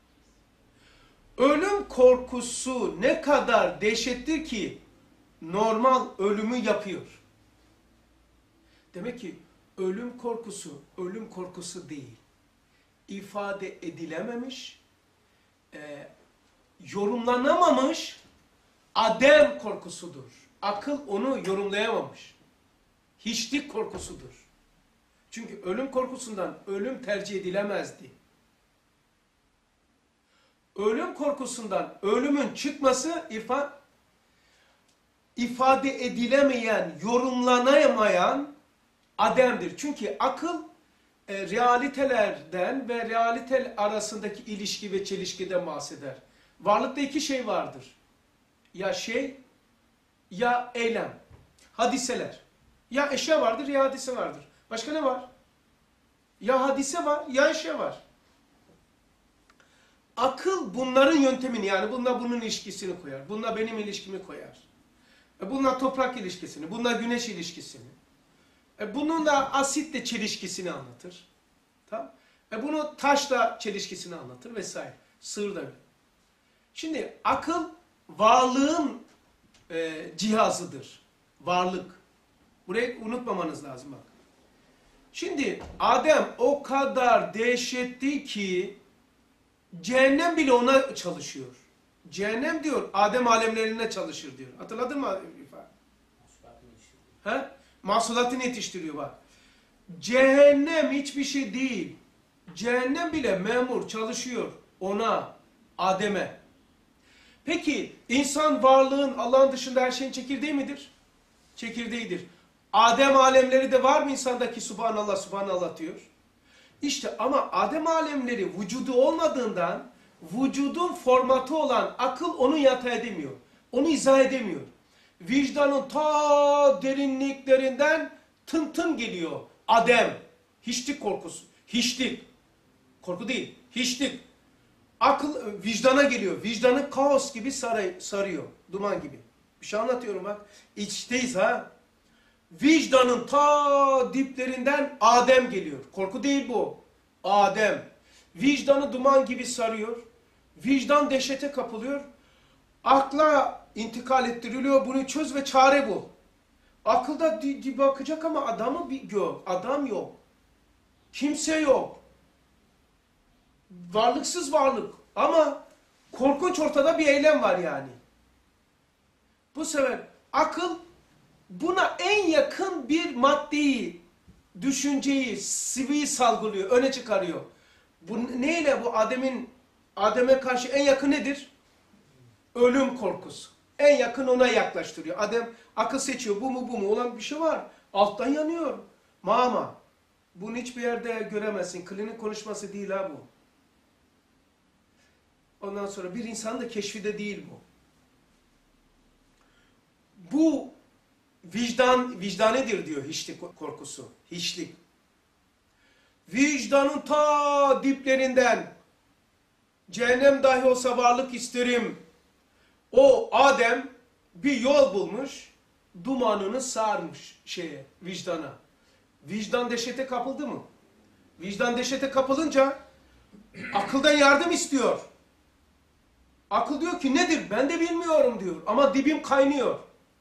Speaker 1: Ölüm korkusu ne kadar dehşettir ki normal ölümü yapıyor. Demek ki ölüm korkusu, ölüm korkusu değil. İfade edilememiş, e, yorumlanamamış adem korkusudur. Akıl onu yorumlayamamış. Hiçlik korkusudur. Çünkü ölüm korkusundan ölüm tercih edilemezdi. Ölüm korkusundan ölümün çıkması irfan, ifade edilemeyen, yorumlanamayan ademdir. Çünkü akıl e, realitelerden ve realite arasındaki ilişki ve çelişkiden bahseder. Varlıkta iki şey vardır. Ya şey ya eylem. Hadiseler. Ya eşya vardır ya hadise vardır. Başka ne var? Ya hadise var ya eşya var. Akıl bunların yöntemini yani bununla bunun ilişkisini koyar. Bununla benim ilişkimi koyar. Bununla toprak ilişkisini, bununla güneş ilişkisini. Bununla asitle çelişkisini anlatır. Tamam? Bunu taşla çelişkisini anlatır vesaire. Sığır da. Şimdi akıl varlığın e, cihazıdır. Varlık. Burayı unutmamanız lazım bak. Şimdi Adem o kadar dehşetli ki cehennem bile ona çalışıyor. Cehennem diyor Adem alemlerine çalışır diyor. Hatırladın mı ifade? He? Mahsulatını yetiştiriyor bak. Cehennem hiçbir şey değil. Cehennem bile memur çalışıyor ona, Adem'e. Peki insan varlığın Allah'ın dışında her şeyin çekirdeği midir? Çekirdeğidir. Adem alemleri de var mı insandaki Subhanallah Subhanallah diyor. İşte ama Adem alemleri vücudu olmadığından vücudun formatı olan akıl onu yata edemiyor. Onu izah edemiyor. Vicdanın ta derinliklerinden tın tın geliyor. Adem. Hiçlik korkusu. Hiçlik. Korku değil. Hiçlik. Akıl vicdana geliyor. Vicdanı kaos gibi saray, sarıyor. Duman gibi. Bir şey anlatıyorum bak. İçteyiz ha. Vicdanın ta diplerinden Adem geliyor. Korku değil bu. Adem. Vicdanı duman gibi sarıyor. Vicdan dehşete kapılıyor. Akla intikal ettiriliyor. Bunu çöz ve çare bul. Akılda di, di bakacak ama adamı bir gör. Adam yok. Kimse yok. Varlıksız varlık. Ama korkunç ortada bir eylem var yani. Bu sefer akıl buna en yakın bir maddeyi, düşünceyi, sıvıyı salgılıyor, öne çıkarıyor. Bu neyle bu Adem'in Adem'e karşı en yakın nedir? Ölüm korkusu. En yakın ona yaklaştırıyor. Adem akıl seçiyor. Bu mu bu mu? Olan bir şey var. Alttan yanıyor. Mama. Bunu hiçbir yerde göremezsin. Klinik konuşması değil ha bu. Ondan sonra bir insanın da keşfi de değil bu. Bu vicdan, vicdanedir diyor hiçlik korkusu. Hiçlik. Vicdanın ta diplerinden cehennem dahi olsa varlık isterim. O Adem bir yol bulmuş, dumanını sarmış şeye, vicdana. Vicdan dehşete kapıldı mı? Vicdan dehşete kapılınca akıldan yardım istiyor. Akıl diyor ki nedir? Ben de bilmiyorum diyor. Ama dibim kaynıyor.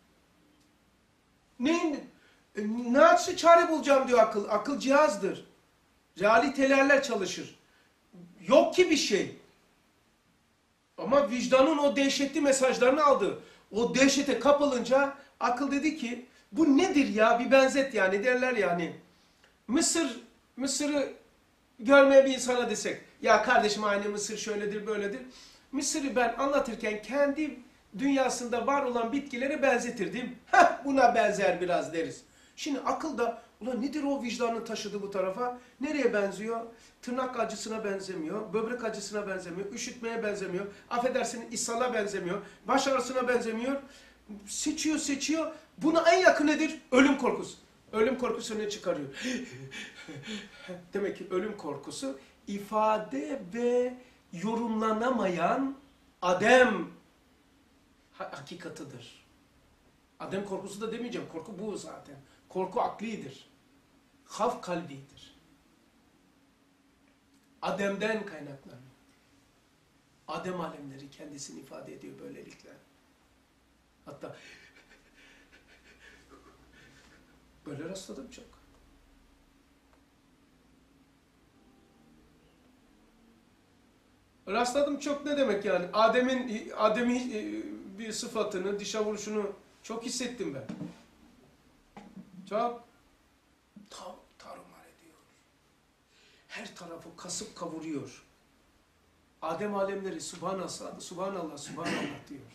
Speaker 1: Neyin? E, nasıl çare bulacağım diyor akıl. Akıl cihazdır. Realitelerle çalışır. Yok ki bir şey. Ama vicdanın o dehşetli mesajlarını aldı. O dehşete kapılınca akıl dedi ki bu nedir ya? Bir benzet yani derler yani. Mısır, Mısır'ı görmeye bir insana desek. Ya kardeşim aynı Mısır şöyledir böyledir. Mısır'ı ben anlatırken kendi dünyasında var olan bitkilere benzetirdim. Heh buna benzer biraz deriz. Şimdi akılda Ulan nedir o vicdanın taşıdığı bu tarafa? Nereye benziyor? Tırnak acısına benzemiyor, böbrek acısına benzemiyor, üşütmeye benzemiyor, affedersin ishala benzemiyor, baş ağrısına benzemiyor. Seçiyor seçiyor. Buna en yakın nedir? Ölüm korkusu. Ölüm korkusu ne çıkarıyor? Demek ki ölüm korkusu ifade ve yorumlanamayan adem hakikatıdır. Adem korkusu da demeyeceğim. Korku bu zaten. Korku aklidir. Havf kalbidir. Adem'den kaynaklanıyor. Adem alemleri kendisini ifade ediyor böylelikle. Hatta böyle rastladım çok. Rastladım çok ne demek yani? Adem'in Adem'in bir sıfatını, dışa vuruşunu çok hissettim ben. Çok tar tarumar ediyor. Her tarafı kasıp kavuruyor. Adem alemleri subhanallah, subhanallah, subhanallah diyor.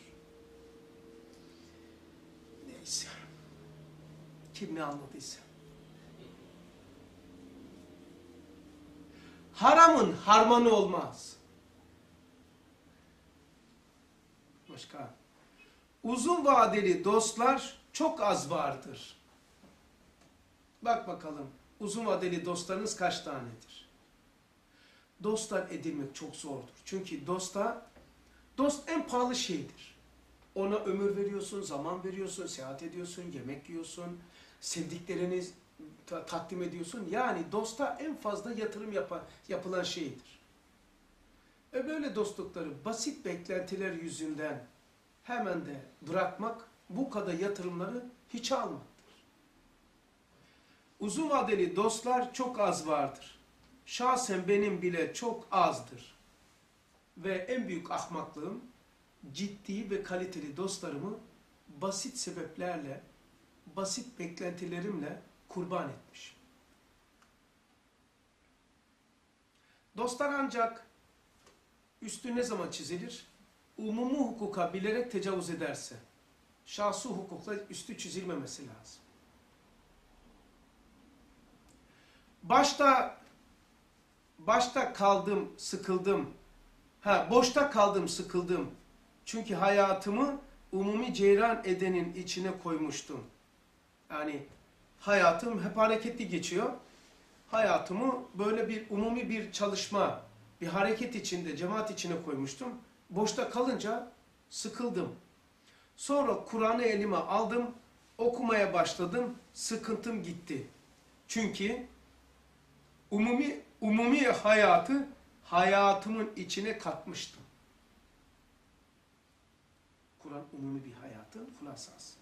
Speaker 1: Neyse. Kim ne anladıysa. Haramın harmanı olmaz. Başka. Uzun vadeli dostlar çok az vardır. Bak bakalım uzun vadeli dostlarınız kaç tanedir? Dostlar edinmek çok zordur. Çünkü dosta, dost en pahalı şeydir. Ona ömür veriyorsun, zaman veriyorsun, seyahat ediyorsun, yemek yiyorsun, sevdiklerini ta takdim ediyorsun. Yani dosta en fazla yatırım yap yapılan şeydir. E böyle dostlukları basit beklentiler yüzünden hemen de bırakmak, bu kadar yatırımları hiç almaktır. Uzun vadeli dostlar çok az vardır. Şahsen benim bile çok azdır. Ve en büyük ahmaklığım, ciddi ve kaliteli dostlarımı basit sebeplerle, basit beklentilerimle kurban etmiş. Dostlar ancak üstü ne zaman çizilir? Umumi hukuka bilerek tecavüz ederse, şahsi hukukla üstü çizilmemesi lazım. Başta başta kaldım, sıkıldım. Ha, boşta kaldım, sıkıldım. Çünkü hayatımı umumi ceyran edenin içine koymuştum. Yani hayatım hep hareketli geçiyor. Hayatımı böyle bir umumi bir çalışma, bir hareket içinde, cemaat içine koymuştum. Boşta kalınca sıkıldım. Sonra Kur'an'ı elime aldım, okumaya başladım, sıkıntım gitti. Çünkü umumi umumi hayatı hayatımın içine katmıştım. Kur'an umumi bir hayatın hulasası.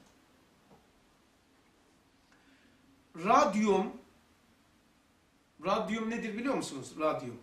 Speaker 1: Radyum, radyum nedir biliyor musunuz? Radyum.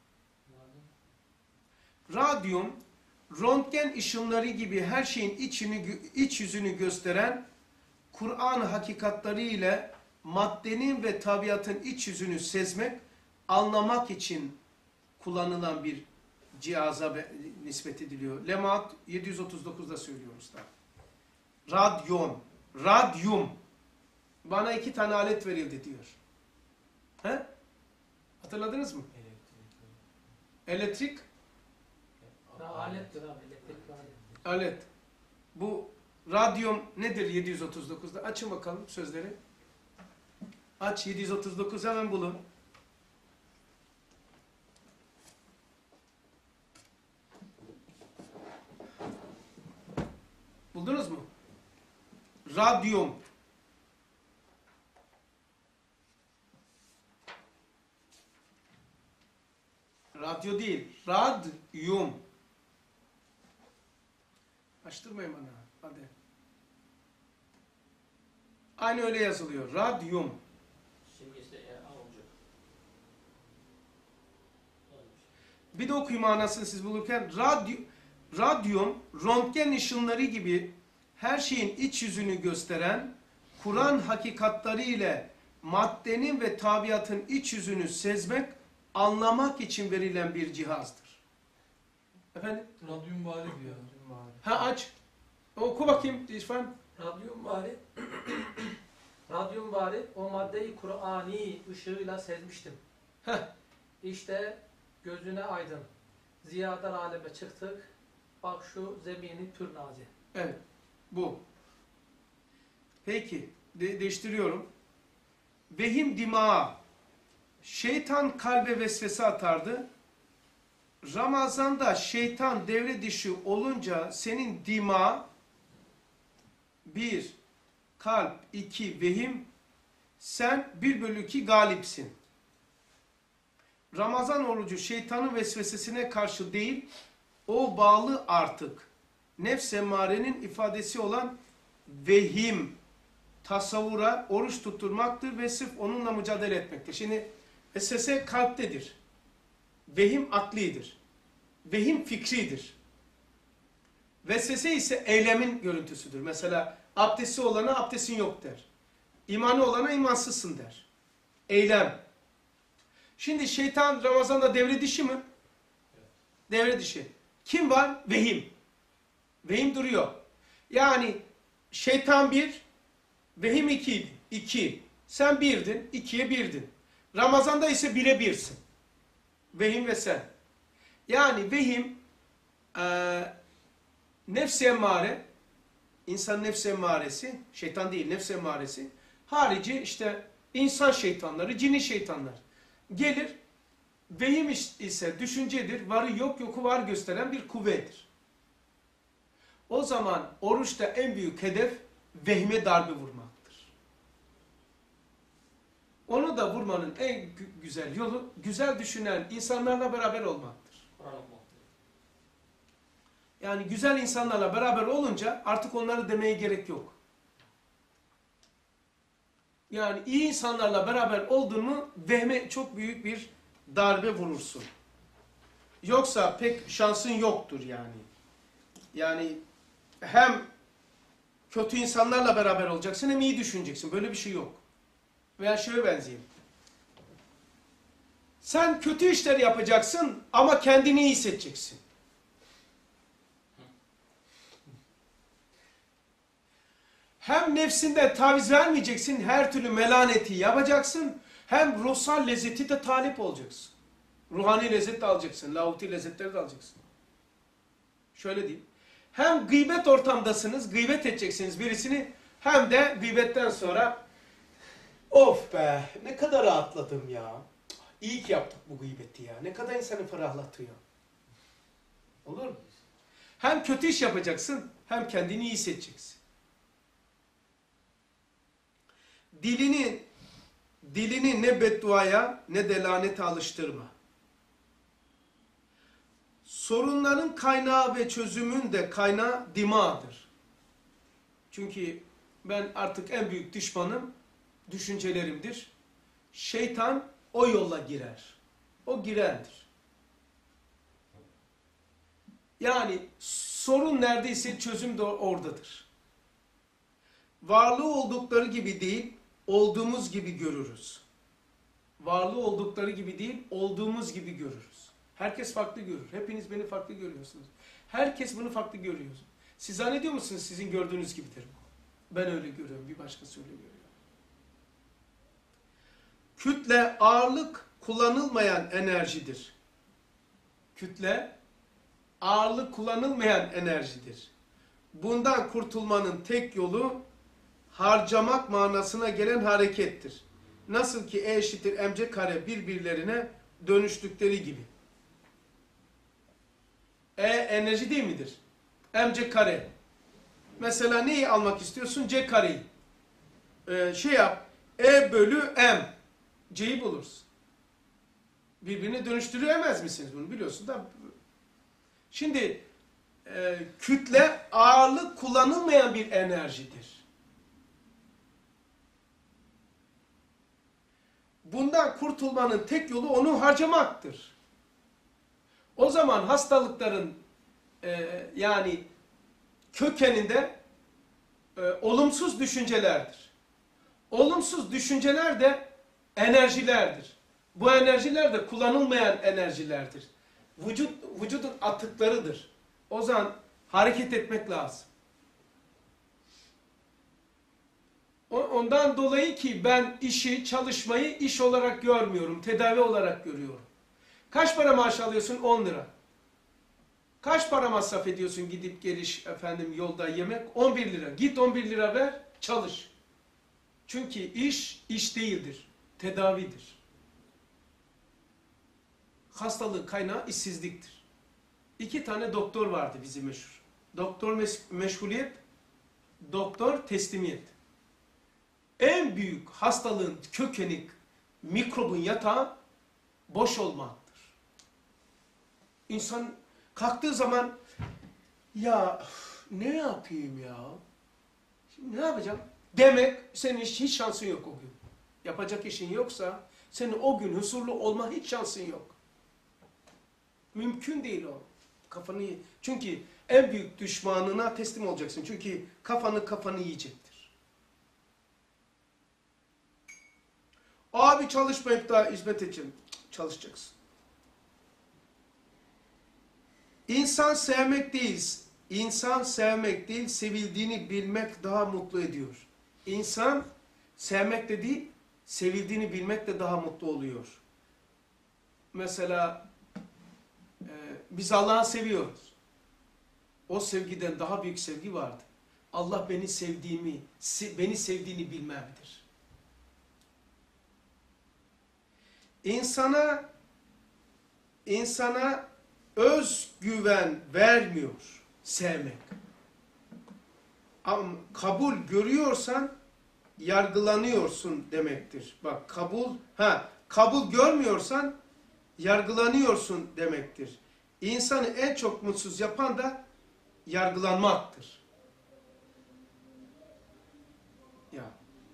Speaker 1: Radyum, röntgen ışınları gibi her şeyin içini, iç yüzünü gösteren Kur'an hakikatleri ile maddenin ve tabiatın iç yüzünü sezmek, anlamak için kullanılan bir cihaza nispet ediliyor. Lemaat yedi yüz otuz dokuzda söylüyor usta. Radyum, radyum. Bana iki tane alet verildi diyor. He? Hatırladınız mı?
Speaker 4: Elektrik.
Speaker 1: Elektrik.
Speaker 2: Alettir abi, elektrik alet.
Speaker 1: Alet. Bu radyum nedir yedi yüz otuz dokuzda? Açın bakalım sözleri. Aç yedi yüz otuz dokuz hemen bulun. Buldunuz mu? Radyum. Radyo değil. Radyum. Açtırmayın bana. Hadi. Aynı öyle yazılıyor. Radyum.
Speaker 2: Simgesi de E A olacak.
Speaker 1: Bir de okuyayım manasını siz bulurken. Radyo, radyum, röntgen ışınları gibi her şeyin iç yüzünü gösteren Kur'an hakikatleri ile maddenin ve tabiatın iç yüzünü sezmek, anlamak için verilen bir cihazdır. Efendim?
Speaker 6: Radyum bari diyor.
Speaker 1: Ha aç. Oku bakayım İrfan.
Speaker 6: Radyum bari Radyum bari o maddeyi Kur'ani ışığıyla sezmiştim.
Speaker 1: Heh.
Speaker 6: İşte gözüne aydın. Ziyadar aleme çıktık. Bak şu zemini pür nazi.
Speaker 1: Evet. Bu. Peki. De değiştiriyorum. Vehim dimağa. Şeytan kalbe vesvese atardı. Ramazan'da şeytan devre dışı olunca senin dima bir, kalp, iki, vehim, sen bir bölü iki galipsin. Ramazan orucu şeytanın vesvesesine karşı değil, o bağlı artık. Nefs emmarenin ifadesi olan vehim, tasavvura, oruç tutturmaktır ve sırf onunla mücadele etmektir. Şimdi vesvese kalptedir. Vehim aklidir. Vehim fikridir. Vesvese ise eylemin görüntüsüdür. Mesela abdesti olana abdestin yok der. İmanı olana imansızsın der. Eylem. Şimdi şeytan Ramazan'da devre dışı mı? Devre dışı. Kim var? Vehim. Vehim duruyor. Yani şeytan bir, vehim ikiydi. İki. Sen birdin, ikiye birdin. Ramazan'da ise bire birsin. Vehim ve sen. Yani vehim e, nefs-i emmare, insan nefs-i emmaresi, şeytan değil nefs-i emmaresi, harici işte insan şeytanları, cini şeytanlar gelir. Vehim ise düşüncedir, varı yok yoku var gösteren bir kuvvedir. O zaman oruçta en büyük hedef vehme darbe vurmaktır. Onu da vurmanın en güzel yolu güzel düşünen insanlarla beraber olmaktır. Yani güzel insanlarla beraber olunca artık onları demeye gerek yok. Yani iyi insanlarla beraber oldun mu vehme çok büyük bir darbe vurursun. Yoksa pek şansın yoktur yani. Yani hem kötü insanlarla beraber olacaksın hem iyi düşüneceksin. Böyle bir şey yok. Veya şöyle benzeyeyim. Sen kötü işler yapacaksın ama kendini iyi hissedeceksin. Hem nefsinden taviz vermeyeceksin, her türlü melaneti yapacaksın, hem ruhsal lezzeti de talip olacaksın. Ruhani lezzet de alacaksın, lahuti lezzetleri de alacaksın. Şöyle diyeyim. Hem gıybet ortamdasınız, gıybet edeceksiniz birisini, hem de gıybetten sonra of be ne kadar rahatladım ya. İyi ki yaptık bu gıybeti ya. Ne kadar insanı ferahlatıyor. Olur mu? Hem kötü iş yapacaksın, hem kendini iyi hissedeceksin. Dilini, dilini ne bedduaya ne de lanete alıştırma. Sorunların kaynağı ve çözümün de kaynağı dimağdır. Çünkü ben artık en büyük düşmanım düşüncelerimdir. Şeytan o yolla girer. O girendir. Yani sorun neredeyse çözüm de oradadır. Varlığı oldukları gibi değil, olduğumuz gibi görürüz. Varlığı oldukları gibi değil, olduğumuz gibi görürüz. Herkes farklı görür. Hepiniz beni farklı görüyorsunuz. Herkes bunu farklı görüyor. Siz zannediyor musunuz sizin gördüğünüz gibidir bu? Ben öyle görüyorum, bir başkası öyle görüyor. Kütle, ağırlık kullanılmayan enerjidir. Kütle, ağırlık kullanılmayan enerjidir. Bundan kurtulmanın tek yolu harcamak manasına gelen harekettir. Nasıl ki E eşittir mc kare birbirlerine dönüştükleri gibi. E enerji değil midir? Mc kare. Mesela neyi almak istiyorsun? C kareyi. Ee, şey yap. E bölü M. C'yi bulursun. Birbirine dönüştüremez misiniz bunu? Biliyorsun da. Şimdi e, kütle ağırlık kullanılmayan bir enerjidir. Bundan kurtulmanın tek yolu onu harcamaktır. O zaman hastalıkların e, yani kökeninde e, olumsuz düşüncelerdir. Olumsuz düşünceler de enerjilerdir. Bu enerjiler de kullanılmayan enerjilerdir. Vücut, vücudun atıklarıdır. O zaman hareket etmek lazım. O- Ondan dolayı ki ben işi, çalışmayı iş olarak görmüyorum, tedavi olarak görüyorum. Kaç para maaş alıyorsun? on lira. Kaç para masraf ediyorsun gidip geliş efendim yolda yemek? on bir lira. Git on bir lira ver, çalış. Çünkü iş, iş değildir. Tedavidir. Hastalığın kaynağı işsizliktir. İki tane doktor vardı bizim meşhur. Doktor mes meşguliyet, doktor teslimiyet. En büyük hastalığın kökeni, mikrobun yatağı boş olmaktır. İnsan kalktığı zaman ya ne yapayım ya? Şimdi ne yapacağım? Demek senin hiç, hiç şansın yok o gün. Yapacak işin yoksa senin o gün huzurlu olma hiç şansın yok. Mümkün değil o. Kafanı çünkü en büyük düşmanına teslim olacaksın. Çünkü kafanı kafanı yiyecektir. Abi çalışmayıp da hizmet edeceğim. Çalışacaksın. İnsan sevmek değil, insan sevmek değil, sevildiğini bilmek daha mutlu ediyor. İnsan sevmek de değil, sevildiğini bilmek de daha mutlu oluyor. Mesela e, biz Allah'ı seviyoruz. O sevgiden daha büyük sevgi vardı. Allah beni sevdiğimi, se beni sevdiğini bilmemdir. İnsana, insana özgüven vermiyor sevmek. Ama kabul görüyorsan yargılanıyorsun demektir. Bak kabul, ha kabul görmüyorsan yargılanıyorsun demektir. İnsanı en çok mutsuz yapan da yargılanmaktır. Ya.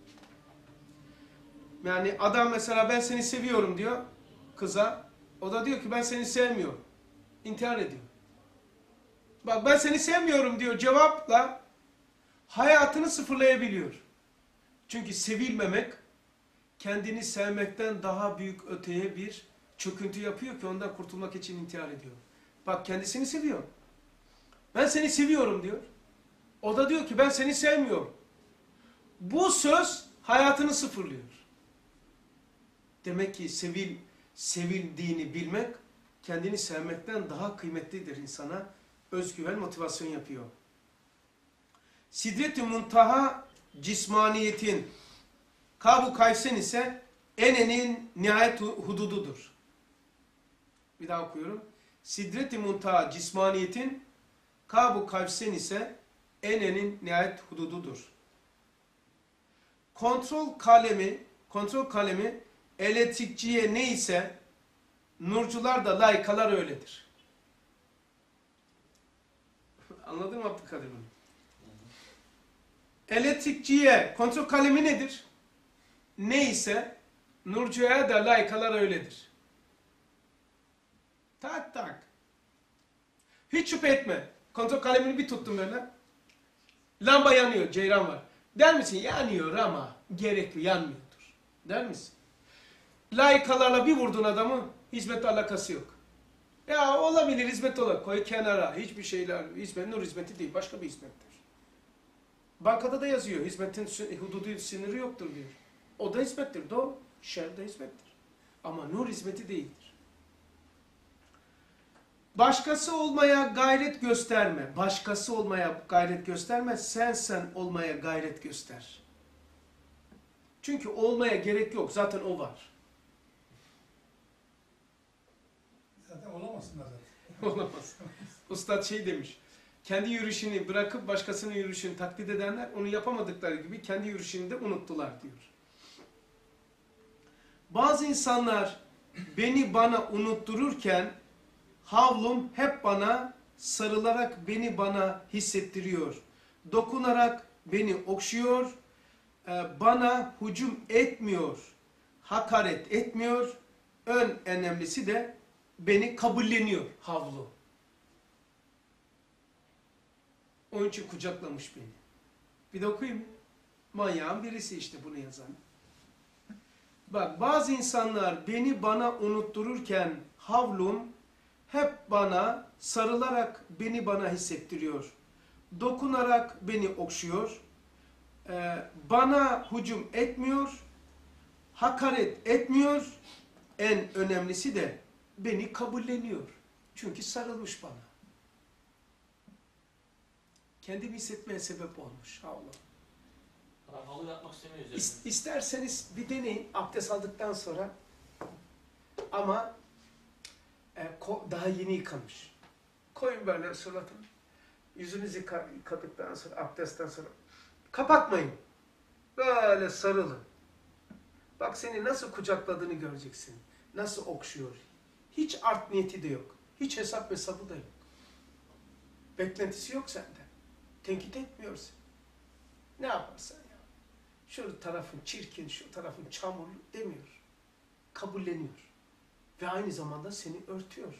Speaker 1: Yani adam mesela ben seni seviyorum diyor kıza. O da diyor ki ben seni sevmiyorum. İntihar ediyor. Bak ben seni sevmiyorum diyor cevapla hayatını sıfırlayabiliyor. Çünkü sevilmemek kendini sevmekten daha büyük öteye bir çöküntü yapıyor ki ondan kurtulmak için intihar ediyor. Bak kendisini seviyor. Ben seni seviyorum diyor. O da diyor ki ben seni sevmiyorum. Bu söz hayatını sıfırlıyor. Demek ki sevil, sevildiğini bilmek kendini sevmekten daha kıymetlidir insana. Özgüven, motivasyon yapıyor. Sidret-i muntaha cismaniyetin, Kab-ı Kavsen ise enenin nihayet hudududur. Bir daha okuyorum. Sidret-i muntaha cismaniyetin, Kab-ı Kavsen ise enenin nihayet hudududur. Kontrol kalemi, kontrol kalemi elektrikçiye neyse nurcular da layıkalar öyledir. Anladın mı Abdülkadir bunu? Elektrikçiye kontrol kalemi nedir? Neyse nurcuya da layıkalar öyledir. Tak tak. Hiç şüphe etme. Kontrol kalemini bir tuttum böyle. Lamba yanıyor, ceyran var. Der misin? Yanıyor ama gerekli yanmıyordur. Der misin? Layıkalarla bir vurdun adamı, hizmetle alakası yok. Ya olabilir hizmet olarak koy kenara. Hiçbir şeyler, hizmet, nur hizmeti değil, başka bir hizmettir. Bankada da yazıyor, hizmetin hududu sınırı yoktur diyor. O da hizmettir, doğru. Şer de hizmettir. Ama nur hizmeti değildir. Başkası olmaya gayret gösterme. Başkası olmaya gayret gösterme. Sen sen olmaya gayret göster. Çünkü olmaya gerek yok. Zaten o var.
Speaker 5: Zaten olamazsınlar zaten.
Speaker 1: Olamaz. Ustad şey demiş. Kendi yürüyüşünü bırakıp başkasının yürüyüşünü taklit edenler onu yapamadıkları gibi kendi yürüyüşünü de unuttular diyor. Bazı insanlar beni bana unuttururken havlum hep bana sarılarak beni bana hissettiriyor. Dokunarak beni okşuyor. Bana hücum etmiyor. Hakaret etmiyor. En önemlisi de beni kabulleniyor havlu. Onun için kucaklamış beni. Bir de okuyayım. Manyağın birisi işte bunu yazan. Bak bazı insanlar beni bana unuttururken havlum hep bana sarılarak beni bana hissettiriyor. Dokunarak beni okşuyor. e, bana hücum etmiyor, hakaret etmiyor, en önemlisi de beni kabulleniyor. Çünkü sarılmış bana. Kendimi hissetmeye sebep olmuş. Allah.
Speaker 2: Adam halı yapmak istemiyor üzerine.
Speaker 1: İs- İsterseniz bir deneyin abdest aldıktan sonra, ama e, ko- daha yeni yıkamış. Koyun böyle suratını. Yüzünüzü yıka- yıkadıktan sonra, abdestten sonra kapatmayın. Böyle sarılın. Bak seni nasıl kucakladığını göreceksin. Nasıl okşuyor. Hiç art niyeti de yok. Hiç hesap hesabı da yok. Beklentisi yok senden. Tenkit etmiyorsun. Ne yaparsan ya. Şu tarafın çirkin, şu tarafın çamurlu demiyor. Kabulleniyor. Ve aynı zamanda seni örtüyor.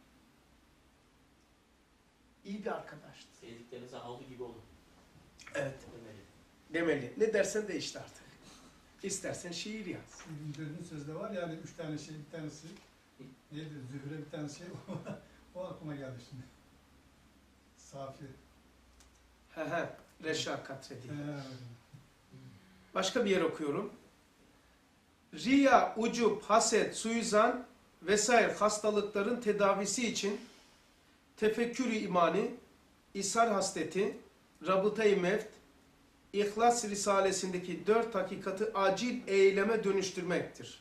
Speaker 1: İyi bir arkadaştı.
Speaker 2: Sevdiklerinize havlu gibi olun.
Speaker 1: Evet.
Speaker 2: Demeli.
Speaker 1: Demeli. Ne dersen de işte artık. İstersen şiir yaz.
Speaker 7: İbn Cezri'nin sözde var ya, hani üç tane şey, bir tanesi neydi, Zühre bir tane şey, o aklıma geldi şimdi. Safi.
Speaker 1: He he. Reşakat diye.
Speaker 7: Ee,
Speaker 1: Başka bir yer okuyorum. Riya, ucub, haset, suizan vesaire hastalıkların tedavisi için tefekkür-i imani, ishar hasleti, rabıta-i mevt, İhlas Risalesindeki dört hakikati acil eyleme dönüştürmektir.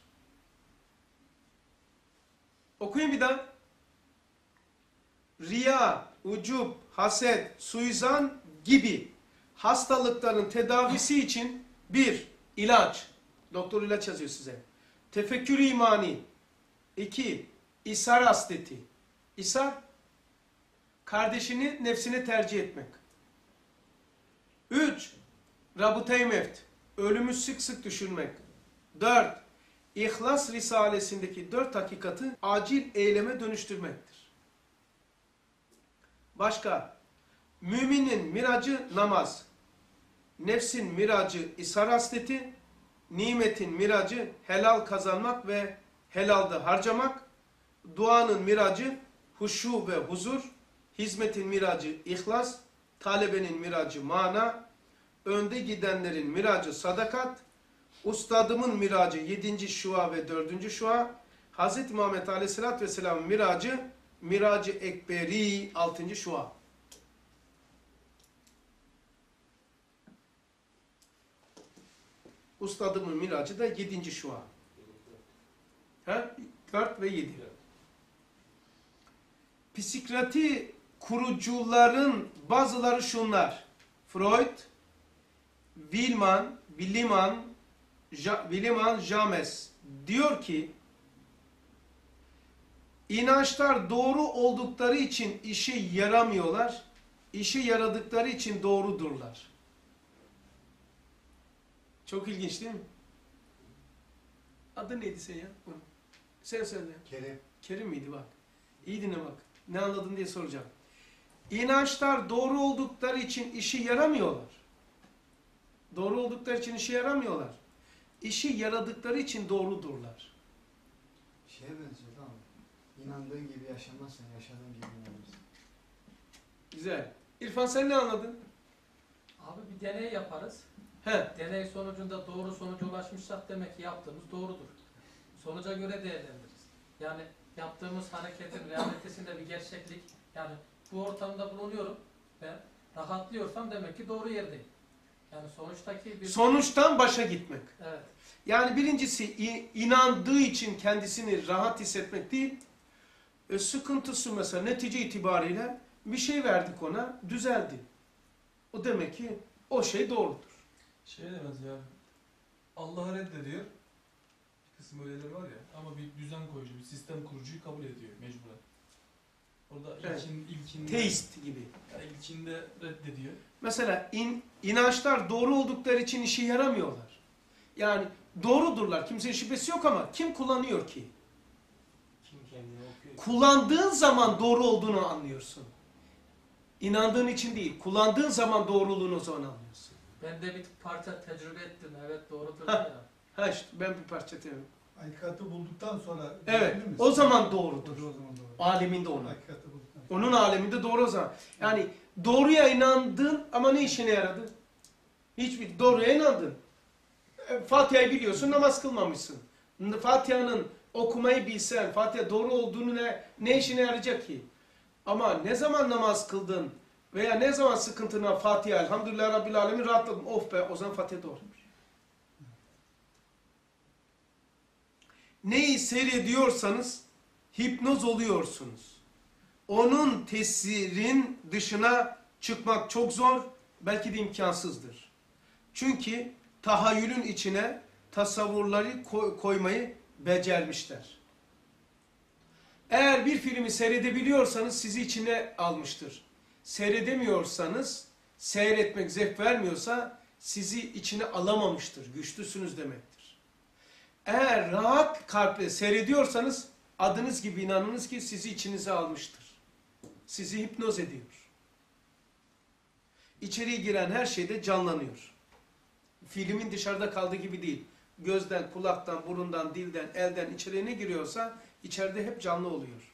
Speaker 1: Okuyun bir daha. Riya, ucub, haset, suizan gibi hastalıkların tedavisi için bir, ilaç. Doktor ilaç yazıyor size. Tefekkür imani. İki, ishar hasleti. İshar, kardeşini nefsine tercih etmek. Üç, rabıta-i mevt. Ölümü sık sık düşünmek. Dört, İhlas Risalesindeki dört hakikati acil eyleme dönüştürmektir. Başka, müminin miracı namaz, nefsin miracı ishar hasleti, nimetin miracı helal kazanmak ve helalda harcamak, duanın miracı huşu ve huzur, hizmetin miracı ihlas, talebenin miracı mana, önde gidenlerin miracı sadakat, ustadımın miracı yedinci şua ve dördüncü şua, Hz. Muhammed Aleyhisselatü Vesselam'ın miracı, miracı ekberi altıncı şua. Ustadımın miracı da yedinci şua. Ha? dört ve yedi. Psikiyatri kurucuların bazıları şunlar. Freud, Wilman, Williman, ja, Williman James diyor ki, inançlar doğru oldukları için işe yaramıyorlar, işe yaradıkları için doğrudurlar. Çok ilginç değil mi? Adı neydi sen ya? Sen söyle.
Speaker 7: Kerim.
Speaker 1: Kerim miydi bak? İyi dinle bak. Ne anladın diye soracağım. İnançlar doğru oldukları için işe yaramıyorlar. Doğru oldukları için işe yaramıyorlar. İşi yaradıkları için doğrudurlar.
Speaker 8: Şeye benziyor tamam mı? İnandığın gibi yaşamazsan yaşadığın gibi inanırsın.
Speaker 1: Güzel. İrfan sen ne anladın?
Speaker 6: Abi bir deney yaparız.
Speaker 1: He.
Speaker 6: Deney sonucunda doğru sonuca ulaşmışsak demek ki yaptığımız doğrudur. Sonuca göre değerlendiririz. Yani yaptığımız hareketin realitesinde bir gerçeklik, yani bu ortamda bulunuyorum ve rahatlıyorsam demek ki doğru yerdeyim. Yani sonuçtaki bir...
Speaker 1: Sonuçtan başa gitmek.
Speaker 6: Evet.
Speaker 1: Yani birincisi inandığı için kendisini rahat hissetmek değil, e, sıkıntısı mesela netice itibariyle bir şey verdik ona, düzeldi. O demek ki o şey doğrudur.
Speaker 4: Şey demez ya. Allah'ı reddediyor. Bir kısım öyleleri var ya. Ama bir düzen koyucu, bir sistem kurucuyu kabul ediyor mecburen. Orada
Speaker 1: Evet.
Speaker 4: ilkin, ilkinde,
Speaker 1: Teist gibi.
Speaker 4: yani ilkinde reddediyor.
Speaker 1: Mesela in, inançlar doğru oldukları için işe yaramıyorlar. Yani doğrudurlar. Kimsenin şüphesi yok ama kim kullanıyor ki?
Speaker 2: Kim kendini okuyor?
Speaker 1: Kullandığın zaman doğru olduğunu anlıyorsun. İnandığın için değil. Kullandığın zaman doğruluğunu o zaman anlıyorsun.
Speaker 6: Ben de bir parça tecrübe ettim. Evet doğrudur ya.
Speaker 1: Ha işte ben bir parça diyorum.
Speaker 7: Hakikati bulduktan sonra
Speaker 1: Evet.
Speaker 7: görebilir misin?
Speaker 1: O zaman
Speaker 7: O
Speaker 1: doğrudur.
Speaker 7: da o zaman doğru.
Speaker 1: Aleminde onu.
Speaker 7: Hakikati bulduktan sonra.
Speaker 1: Onun aleminde doğru o zaman. Yani doğruya inandın ama ne işine yaradı? Hiçbir doğruya inandın. E, Fatiha'yı biliyorsun, namaz kılmamışsın. Fatiha'nın okumayı bilsen, Fatiha doğru olduğunu ne, ne işine yarayacak ki? Ama ne zaman namaz kıldın veya ne zaman sıkıntına Fatiha, elhamdülillah Rabbil Alemin rahatladım. Of be, o zaman Fatiha doğru. Neyi seyrediyorsanız hipnoz oluyorsunuz. Onun tesirin dışına çıkmak çok zor, belki de imkansızdır. Çünkü tahayyülün içine tasavvurları koy, koymayı becermişler. Eğer bir filmi seyredebiliyorsanız sizi içine almıştır. Seyredemiyorsanız, seyretmek zevk vermiyorsa sizi içine alamamıştır. Güçlüsünüz demektir. Eğer rahat kalple seyrediyorsanız adınız gibi inanınız ki sizi içinize almıştır. Sizi hipnoz ediyor. İçeriye giren her şeyde canlanıyor. Filmin dışarıda kaldığı gibi değil. Gözden, kulaktan, burundan, dilden, elden içeriye ne giriyorsa içeride hep canlı oluyor.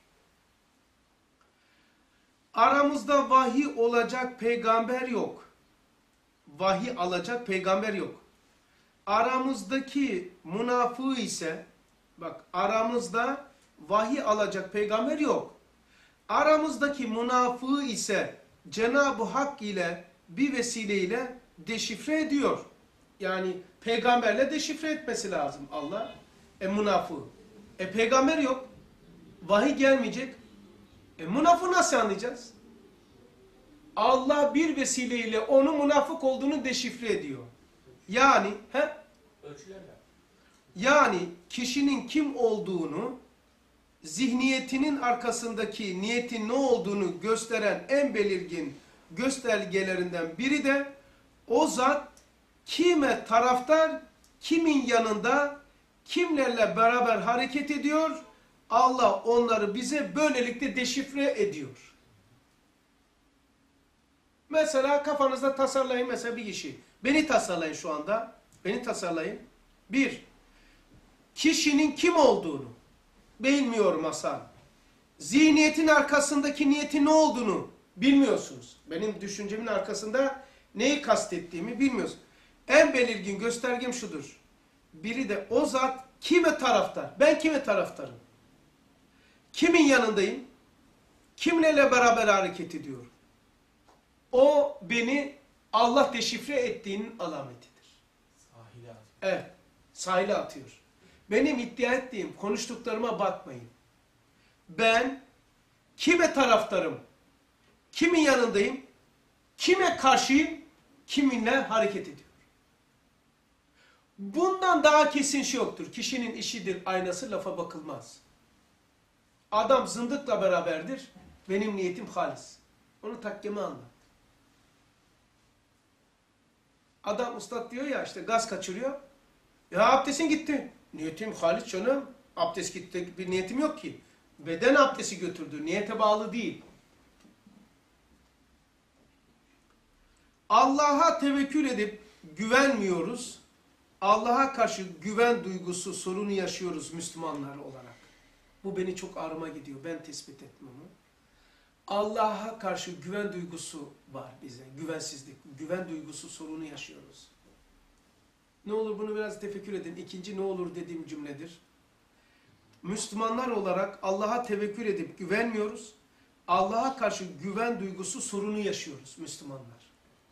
Speaker 1: Aramızda vahiy olacak peygamber yok. Vahiy alacak peygamber yok. Aramızdaki münafığı ise, bak aramızda vahiy alacak peygamber yok. Aramızdaki münafığı ise Cenab-ı Hak ile bir vesileyle deşifre ediyor. Yani peygamberle deşifre etmesi lazım Allah. E münafığı. E peygamber yok. Vahiy gelmeyecek. E münafığı nasıl anlayacağız? Allah bir vesileyle onun münafık olduğunu deşifre ediyor. Yani he?
Speaker 2: Ölçülerle.
Speaker 1: Yani kişinin kim olduğunu, zihniyetinin arkasındaki niyetin ne olduğunu gösteren en belirgin göstergelerinden biri de o zat kime taraftar, kimin yanında, kimlerle beraber hareket ediyor, Allah onları bize böylelikle deşifre ediyor. Mesela kafanızda tasarlayın mesela bir kişi. Beni tasarlayın şu anda. Beni tasarlayın. Bir, kişinin kim olduğunu bilmiyorum Hasan. Zihniyetin arkasındaki niyetin ne olduğunu bilmiyorsunuz. Benim düşüncemin arkasında neyi kastettiğimi bilmiyorsunuz. En belirgin göstergem şudur. Biri de o zat kime taraftar? Ben kime taraftarım? Kimin yanındayım? Kimlerle beraber hareket ediyorum? O beni Allah deşifre ettiğinin alametidir.
Speaker 4: Sahile atıyor.
Speaker 1: Evet, sahile atıyor. Benim iddia ettiğim konuştuklarıma bakmayın. Ben kime taraftarım? Kimin yanındayım? Kime karşıyım? Kiminle hareket ediyorum? Bundan daha kesin şey yoktur. Kişinin işidir, aynası, lafa bakılmaz. Adam zındıkla beraberdir. Benim niyetim halis. Onu takkeme anlat. Adam ustad diyor ya işte gaz kaçırıyor. Ya abdestin gitti. Niyetim halis canım. Abdest gitti bir niyetim yok ki. Beden abdesti götürdü. Niyete bağlı değil. Allah'a tevekkül edip güvenmiyoruz. Allah'a karşı güven duygusu sorunu yaşıyoruz Müslümanlar olarak. Bu beni çok ağrıma gidiyor. Ben tespit ettim onu. Allah'a karşı güven duygusu var bize. Güvensizlik, güven duygusu sorunu yaşıyoruz. Ne olur bunu biraz tefekkür edin. İkinci ne olur dediğim cümledir. Müslümanlar olarak Allah'a tevekkül edip güvenmiyoruz. Allah'a karşı güven duygusu sorunu yaşıyoruz Müslümanlar.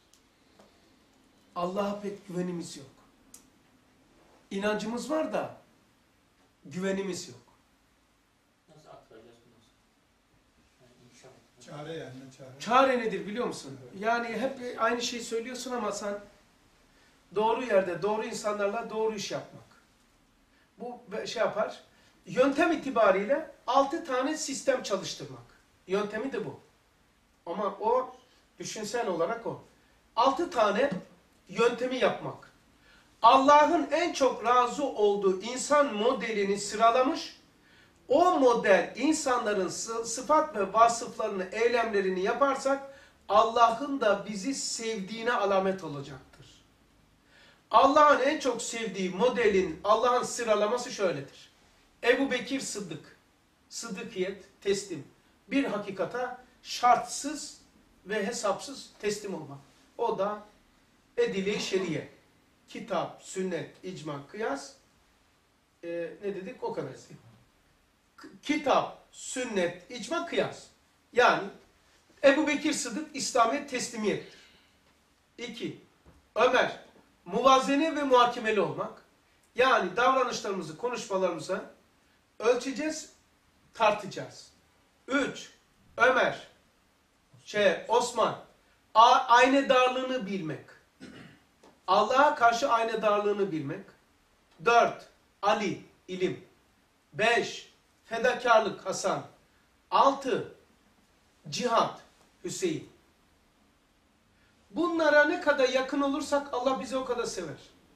Speaker 1: Allah'a pek güvenimiz yok. İnancımız var da güvenimiz yok.
Speaker 2: Nasıl aktaracağız bunu? Yani inşallah.
Speaker 7: Çare yani ne çare?
Speaker 1: Çare nedir biliyor musun? Yani hep aynı şeyi söylüyorsun ama sen doğru yerde, doğru insanlarla doğru iş yapmak. Bu şey yapar. Yöntem itibariyle altı tane sistem çalıştırmak. Yöntemi de bu. Ama o düşünsel olarak o. Altı tane yöntemi yapmak. Allah'ın en çok razı olduğu insan modelini sıralamış. O model insanların sıfat ve vasıflarını, eylemlerini yaparsak Allah'ın da bizi sevdiğine alamet olacaktır. Allah'ın en çok sevdiği modelin, Allah'ın sıralaması şöyledir. Ebu Bekir Sıddık, sıddıkiyet, teslim. Bir hakikata şartsız ve hesapsız teslim olmak. O da edile-i şeriye. Kitap, sünnet, icma, kıyas. Ee, ne dedik? O kadar. K- Kitap, sünnet, icma, kıyas. Yani Ebu Bekir Sıddık İslamiyet teslimiyettir. İki, Ömer, muvazene ve muhakemeli olmak. Yani davranışlarımızı, konuşmalarımıza ölçeceğiz, tartacağız. Üç, Ömer, şey, Osman, a- aynedarlığını bilmek. Allah'a karşı aynedarlığını bilmek. Dört, Ali, ilim. Beş, fedakarlık, Hasan. Altı, cihat, Hüseyin. Bunlara ne kadar yakın olursak Allah bizi o kadar sever.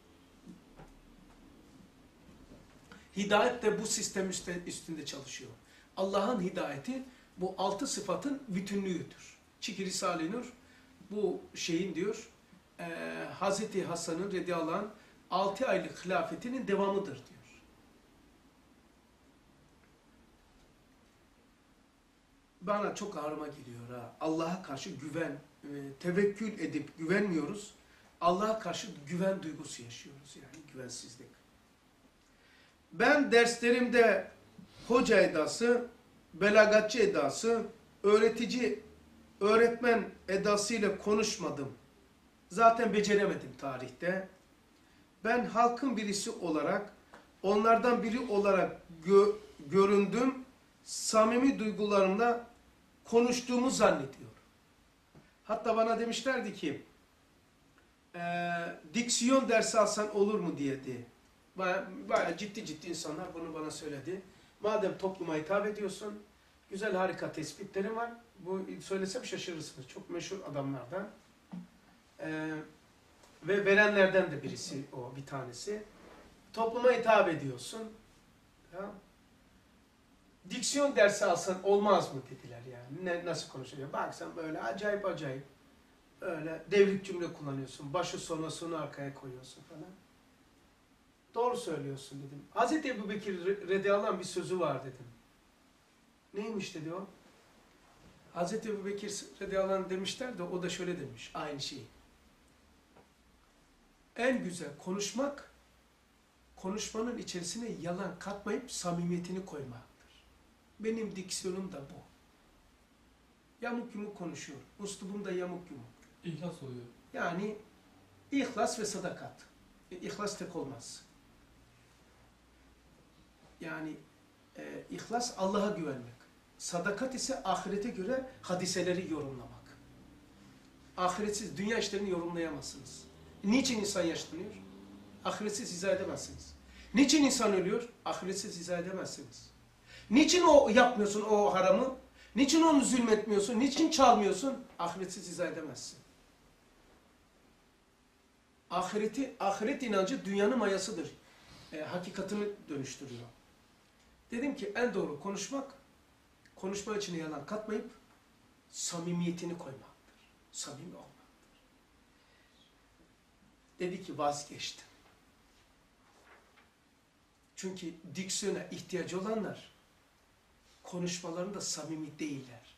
Speaker 1: Hidayet de bu sistem üstünde çalışıyor. Allah'ın hidayeti bu altı sıfatın bütünlüğüdür. Çünkü Risale-i Nur bu şeyin diyor e, Hazreti Hasan'ın radıyallahu anh altı aylık hilafetinin devamıdır diyor. Bana çok ağrıma geliyor ha. Allah'a karşı güven, e, tevekkül edip güvenmiyoruz. Allah'a karşı güven duygusu yaşıyoruz yani güvensizlik. Ben derslerimde hoca edası, belagatçı edası, öğretici, öğretmen edasıyla konuşmadım. Zaten beceremedim tarihte. Ben halkın birisi olarak, onlardan biri olarak gö göründüm. Samimi duygularımla konuştuğumu zannediyorum. Hatta bana demişlerdi ki, e, diksiyon dersi alsan olur mu diye diye. Baya, baya ciddi ciddi insanlar bunu bana söyledi. Madem topluma hitap ediyorsun, güzel harika tespitlerin var. Bu söylesem şaşırırsınız. Çok meşhur adamlardan. Ee, ve verenlerden de birisi o bir tanesi. Topluma hitap ediyorsun. Ya, diksiyon dersi alsan olmaz mı dediler yani. Ne, nasıl konuşuyor? Bak sen böyle acayip acayip öyle devrik cümle kullanıyorsun. Başı sona sonu arkaya koyuyorsun falan. Doğru söylüyorsun dedim. Hazreti Ebu Bekir radıyallahu anh bir sözü var dedim. Neymiş dedi o? Hazreti Ebu Bekir radıyallahu anh demişler de o da şöyle demiş. Aynı şeyi. En güzel konuşmak, konuşmanın içerisine yalan katmayıp samimiyetini koymaktır. Benim diksiyonum da bu. Yamuk yumuk konuşuyor. Uslubum da yamuk yumuk.
Speaker 4: İhlas oluyor.
Speaker 1: Yani ihlas ve sadakat. İhlas tek olmaz. Yani e, ihlas Allah'a güvenmek. Sadakat ise ahirete göre hadiseleri yorumlamak. Ahiretsiz dünya işlerini yorumlayamazsınız. Niçin insan yaşlanıyor? Ahiretsiz izah edemezsiniz. Niçin insan ölüyor? Ahiretsiz izah edemezsiniz. Niçin o yapmıyorsun o haramı? Niçin onu zulmetmiyorsun? Niçin çalmıyorsun? Ahiretsiz izah edemezsin. Ahireti, ahiret inancı dünyanın mayasıdır. E, hakikatini dönüştürüyor. Dedim ki en doğru konuşmak, konuşma içine yalan katmayıp samimiyetini koymaktır. Samimi olmaktır. Dedi ki vazgeçtim. Çünkü diksiyona ihtiyacı olanlar konuşmalarında samimi değiller.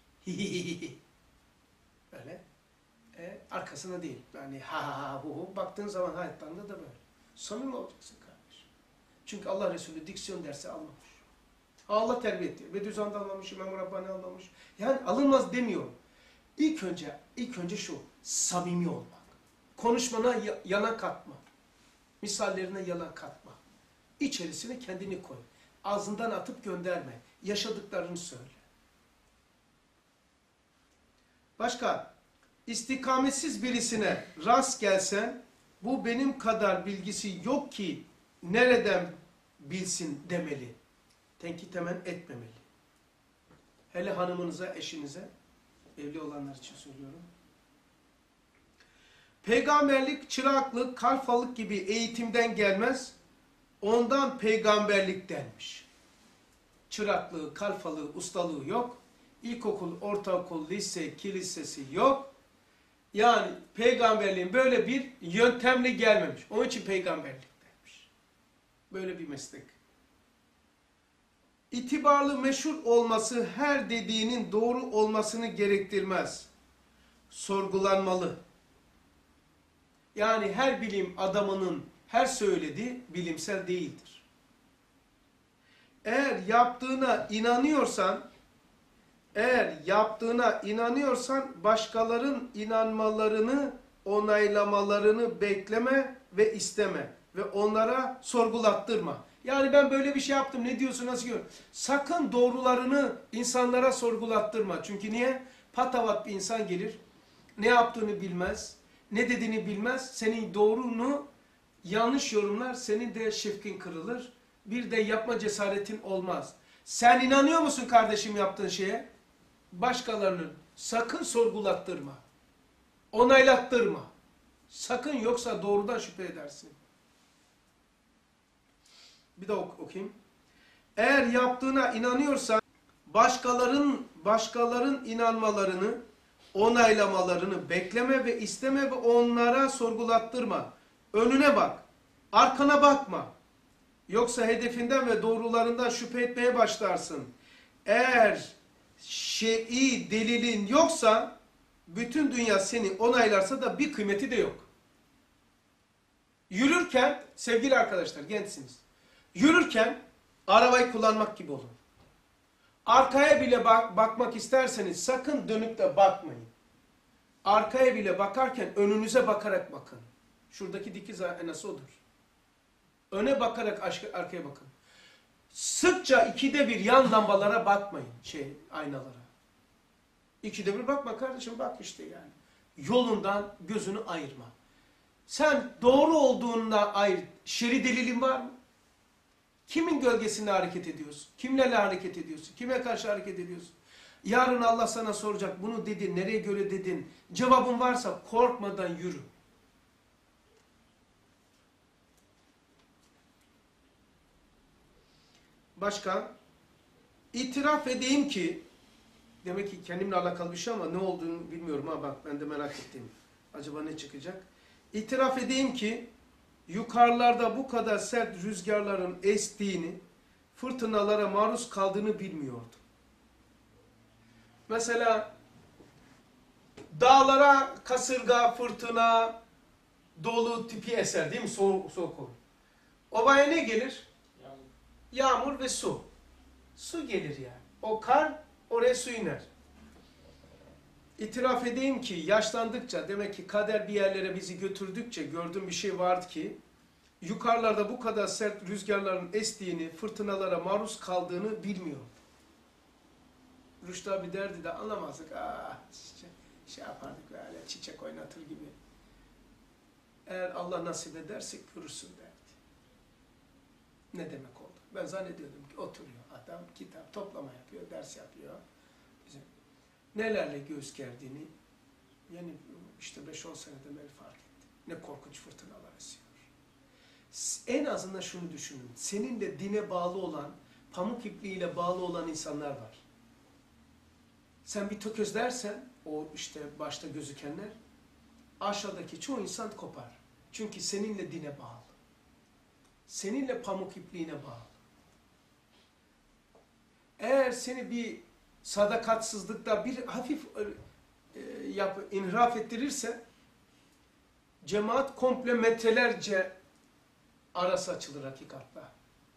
Speaker 1: Öyle. E, arkasına değil. Yani ha ha ha hu hu. Baktığın zaman hayatlarında da böyle. Samimi olacaksın kardeş. Çünkü Allah Resulü diksiyon dersi almamış. Allah terbiye etti. Bediüzzaman'da almamış, İmam Rabbani almamış. Yani alınmaz demiyorum. İlk önce, ilk önce şu, samimi olmak. Konuşmana yalan katma. Misallerine yalan katma. İçerisine kendini koy. Ağzından atıp gönderme. Yaşadıklarını söyle. Başka, istikametsiz birisine rast gelsen, bu benim kadar bilgisi yok ki nereden bilsin demeli. Tenkit hemen etmemeli. Hele hanımınıza, eşinize, evli olanlar için söylüyorum. Peygamberlik, çıraklık, kalfalık gibi eğitimden gelmez, ondan peygamberlik denmiş. Çıraklığı, kalfalığı, ustalığı yok. İlkokul, ortaokul, lise, kilisesi yok. Yani peygamberliğin böyle bir yöntemle gelmemiş. Onun için peygamberlik denmiş. Böyle bir meslek. İtibarlı, meşhur olması her dediğinin doğru olmasını gerektirmez. Sorgulanmalı. Yani her bilim adamının her söylediği bilimsel değildir. Eğer yaptığına inanıyorsan, eğer yaptığına inanıyorsan başkaların inanmalarını, onaylamalarını bekleme ve isteme ve onlara sorgulattırma. Yani ben böyle bir şey yaptım, ne diyorsun, nasıl diyor? Sakın doğrularını insanlara sorgulattırma. Çünkü niye? Patavat bir insan gelir, ne yaptığını bilmez, ne dediğini bilmez, senin doğrunu yanlış yorumlar, senin de şefkin kırılır, bir de yapma cesaretin olmaz. Sen inanıyor musun kardeşim yaptığın şeye? Başkalarının sakın sorgulattırma, onaylattırma. Sakın, yoksa doğrudan şüphe edersin. Bir daha ok okuyayım. Eğer yaptığına inanıyorsan başkaların başkaların inanmalarını, onaylamalarını bekleme ve isteme ve onlara sorgulattırma. Önüne bak, arkana bakma. Yoksa hedefinden ve doğrularından şüphe etmeye başlarsın. Eğer şeyi delilin yoksa, bütün dünya seni onaylarsa da bir kıymeti de yok. Yürürken, sevgili arkadaşlar, gençsiniz. Yürürken arabayı kullanmak gibi olun. Arkaya bile bak bakmak isterseniz sakın dönüp de bakmayın. Arkaya bile bakarken önünüze bakarak bakın. Şuradaki dikiz aynası odur. Öne bakarak arkaya bakın. Sıkça ikide bir yan lambalara bakmayın, şey aynalara. İkide bir bakma kardeşim, bak işte yani. Yolundan gözünü ayırma. Sen doğru olduğunda ayır. Şer'i delilin var mı? Kimin gölgesinde hareket ediyorsun? Kimlerle hareket ediyorsun? Kime karşı hareket ediyorsun? Yarın Allah sana soracak, bunu dedin, nereye göre dedin? Cevabın varsa korkmadan yürü. Başka? İtiraf edeyim ki, demek ki kendimle alakalı bir şey ama ne olduğunu bilmiyorum ha, bak ben de merak ettim. Acaba ne çıkacak? İtiraf edeyim ki, yukarılarda bu kadar sert rüzgarların estiğini, fırtınalara maruz kaldığını bilmiyordum. Mesela dağlara kasırga, fırtına, dolu tipi eser değil mi? Soğuk, soğuk olur. Ovaya ne gelir?
Speaker 2: Yağmur.
Speaker 1: Yağmur ve su. Su gelir yani. O kar, oraya su iner. İtiraf edeyim ki yaşlandıkça, demek ki kader bir yerlere bizi götürdükçe gördüğüm bir şey vardı ki, yukarılarda bu kadar sert rüzgarların estiğini, fırtınalara maruz kaldığını bilmiyorum. Rüştü abi derdi de anlamazdık. Ah, işte, şey yapardık böyle, çiçek oynatır gibi. Eğer Allah nasip ederse görürsün derdi. Ne demek oldu? Ben zannediyordum ki oturuyor adam, kitap toplama yapıyor, ders yapıyor. Bizim nelerle göğüs gerdiğini, yani işte beş on seneden beri fark ettim. Ne korkunç fırtınalar esiyor. En azından şunu düşünün. Senin de dine bağlı olan, pamuk ipliğiyle bağlı olan insanlar var. Sen bir tökezlersen, o işte başta gözükenler, aşağıdaki çoğu insan kopar. Çünkü seninle dine bağlı. Seninle pamuk ipliğine bağlı. Eğer seni bir sadakatsızlıkta bir hafif e, yap, inhiraf ettirirse, cemaat komple metrelerce arası açılır hakikatla.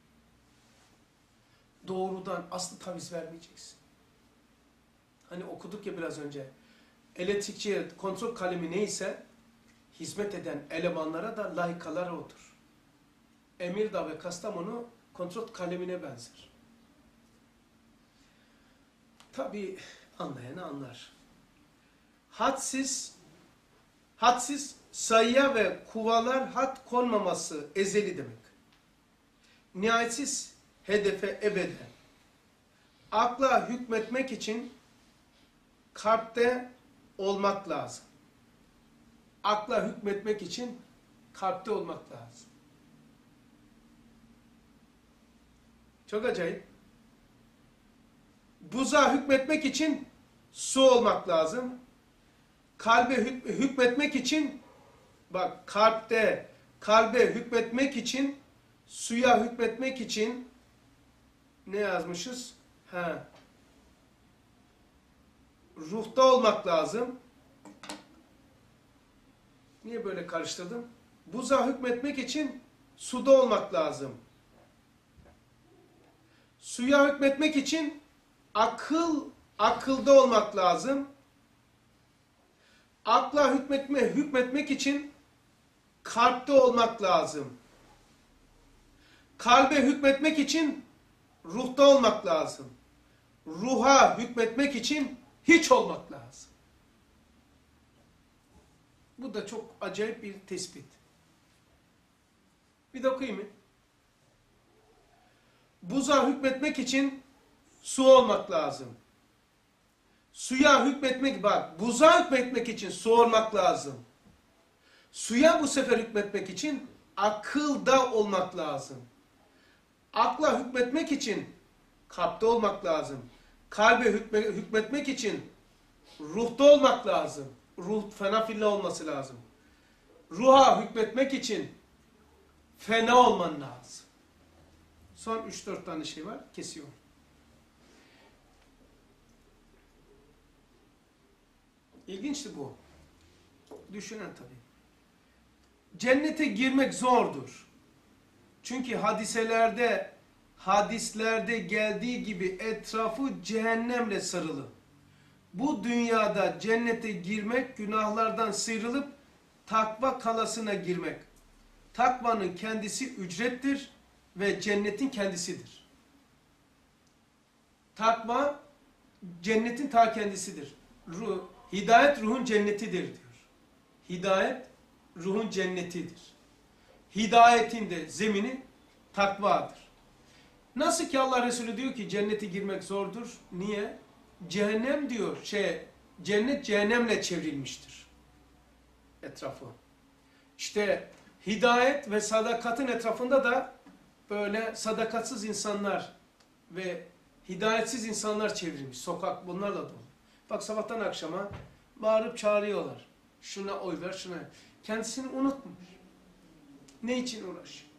Speaker 1: Doğrudan aslı taviz vermeyeceksin. Hani okuduk ya biraz önce, elektrikçiye kontrol kalemi neyse, hizmet eden elemanlara da layıkalar odur. Emirdağ ve Kastamonu kontrol kalemine benzer. Tabi anlayanı anlar. Hadsiz, hadsiz sayıya ve kuvalar had konmaması ezeli demek. Nihayetsiz hedefe ebeden. Akla hükmetmek için kalpte olmak lazım. Akla hükmetmek için kalpte olmak lazım. Çok acayip. Buza hükmetmek için su olmak lazım. Kalbe hükmetmek için, bak kalpte, kalbe hükmetmek için, suya hükmetmek için ne yazmışız? Ha. Ruhta olmak lazım. Niye böyle karıştırdım? Buza hükmetmek için suda olmak lazım. Suya hükmetmek için akıl, akılda olmak lazım. Akla hükmetme, hükmetmek için kalpte olmak lazım. Kalbe hükmetmek için ruhta olmak lazım. Ruha hükmetmek için hiç olmak lazım. Bu da çok acayip bir tespit. Bir de okuyayım mı? Buza hükmetmek için su olmak lazım. Suya hükmetmek, bak buza hükmetmek için su olmak lazım. Suya bu sefer hükmetmek için akılda olmak lazım. Akla hükmetmek için kalpte olmak lazım. Kalbe hükme, hükmetmek için ruhta olmak lazım. Ruh fena filla olması lazım. Ruha hükmetmek için fena olman lazım. Son üç dört tane şey var. Kesiyorum. İlginçti bu. Düşünen tabii. Cennete girmek zordur. Çünkü hadiselerde, hadislerde geldiği gibi etrafı cehennemle sarılı. Bu dünyada cennete girmek, günahlardan sıyrılıp takva kalasına girmek. Takvanın kendisi ücrettir ve cennetin kendisidir. Takva cennetin ta kendisidir. Ruh, hidayet ruhun cennetidir diyor. Hidayet ruhun cennetidir. Hidayetin de zemini takvadır. Nasıl ki Allah Resulü diyor ki cennete girmek zordur. Niye? Cehennem diyor, şey, cennet cehennemle çevrilmiştir. Etrafı. İşte hidayet ve sadakatın etrafında da böyle sadakatsız insanlar ve hidayetsiz insanlar çevrilmiş. Sokak bunlarla dolu. Bak sabahtan akşama bağırıp çağırıyorlar. Şuna oy ver, şuna. Kendisini unutmuş. Ne için uğraşıyor?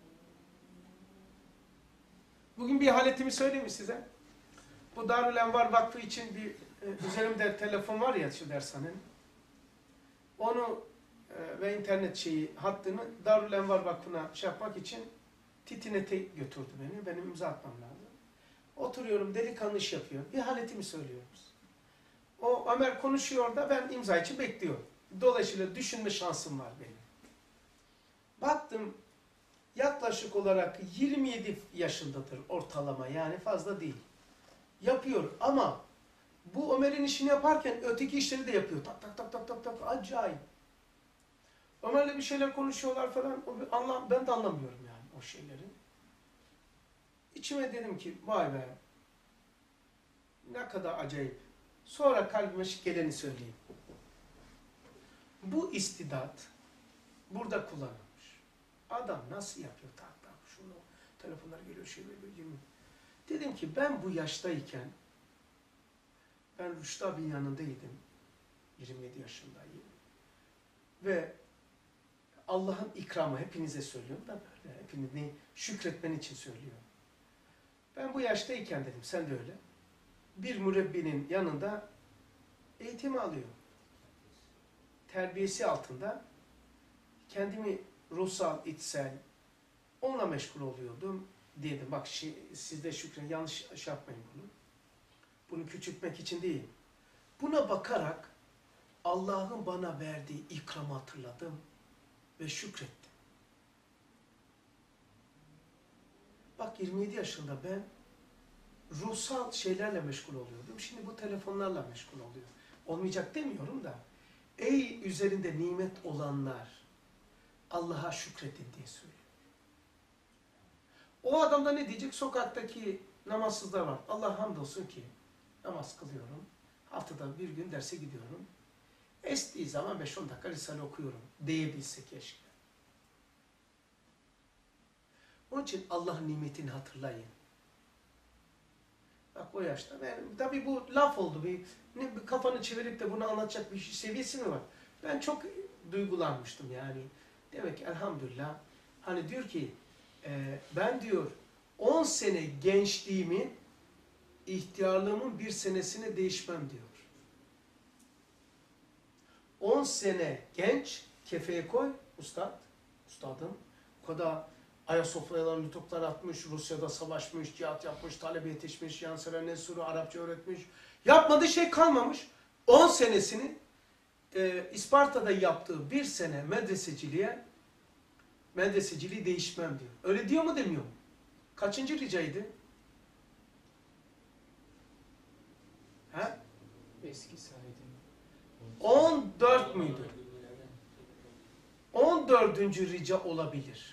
Speaker 1: Bugün bir haletimi söyleyeyim mi size? Bu Darül Envar Vakfı için bir e, üzerimde telefon var ya şu dershanenin. Onu e, ve internet şeyi hattını Darül Envar Vakfı'na şey yapmak için Titinet'e götürdü beni. Benim imza atmam lazım. Oturuyorum, delikanlı iş yapıyor. Bir haletimi söylüyoruz. O Ömer konuşuyor da ben imza için bekliyorum. Dolayısıyla düşünme şansım var benim. Baktım yaklaşık olarak yirmi yedi yaşındadır ortalama, yani fazla değil. Yapıyor ama bu Ömer'in işini yaparken öteki işleri de yapıyor. Tak tak tak tak tak tak, acayip. Ömer'le bir şeyler konuşuyorlar falan. Anlam, ben de anlamıyorum yani o şeyleri. İçime dedim ki vay be ne kadar acayip. Sonra kalbime geleni söyleyeyim. Bu istidat burada kullanılmış. Adam nasıl yapıyor? Tak tak şunu, telefonlar geliyor, şey böyle. Dedim ki ben bu yaştayken, ben Rüştü abinin yanındaydım. yirmi yedi yaşındayım. Ve Allah'ın ikramı, hepinize söylüyorum da böyle, hepinizi şükretmen için söylüyorum. Ben bu yaştayken dedim, sen de öyle. Bir mürebbinin yanında eğitim alıyor. Terbiyesi altında kendimi ruhsal, içsel, onunla meşgul oluyordum. Dedim bak şey, siz de şükredin, yanlış şey yapmayın bunu. Bunu küçültmek için değil. Buna bakarak Allah'ın bana verdiği ikramı hatırladım ve şükrettim. Bak yirmi yedi yaşında ben ruhsal şeylerle meşgul oluyordum. Şimdi bu telefonlarla meşgul oluyor. Olmayacak demiyorum da. Ey üzerinde nimet olanlar, Allah'a şükredin diye söylüyor. O adam da ne diyecek? Sokaktaki namazsızlar var. Allah hamdolsun ki namaz kılıyorum. Haftada bir gün derse gidiyorum. Estiği zaman beş on dakika Risale okuyorum. Diyebilse keşke. Onun için Allah'ın nimetini hatırlayın. Bak o yaşta. Ben, tabii bu laf oldu. Bir, ne, bir kafanı çevirip de bunu anlatacak bir seviyesi mi var? Ben çok duygulanmıştım yani. Demek ki elhamdülillah. Hani diyor ki e, ben diyor on sene gençliğimin ihtiyarlığımın bir senesine değişmem diyor. on sene genç kefeye koy ustad, ustadım. O kadar Ayasofya'dan nutuklar atmış, Rusya'da savaşmış, cihat yapmış, talebe yetişmiş, yan sıra ne sürü Arapça öğretmiş. Yapmadığı şey kalmamış. on senesini e, İsparta'da yaptığı bir sene medreseciliğe, medreseciliği değişmem diyor. Öyle diyor mu demiyor mu? Kaçıncı ricaydı? He?
Speaker 8: Eski sahidim.
Speaker 1: on dört müydü? on dördüncü rica olabilir.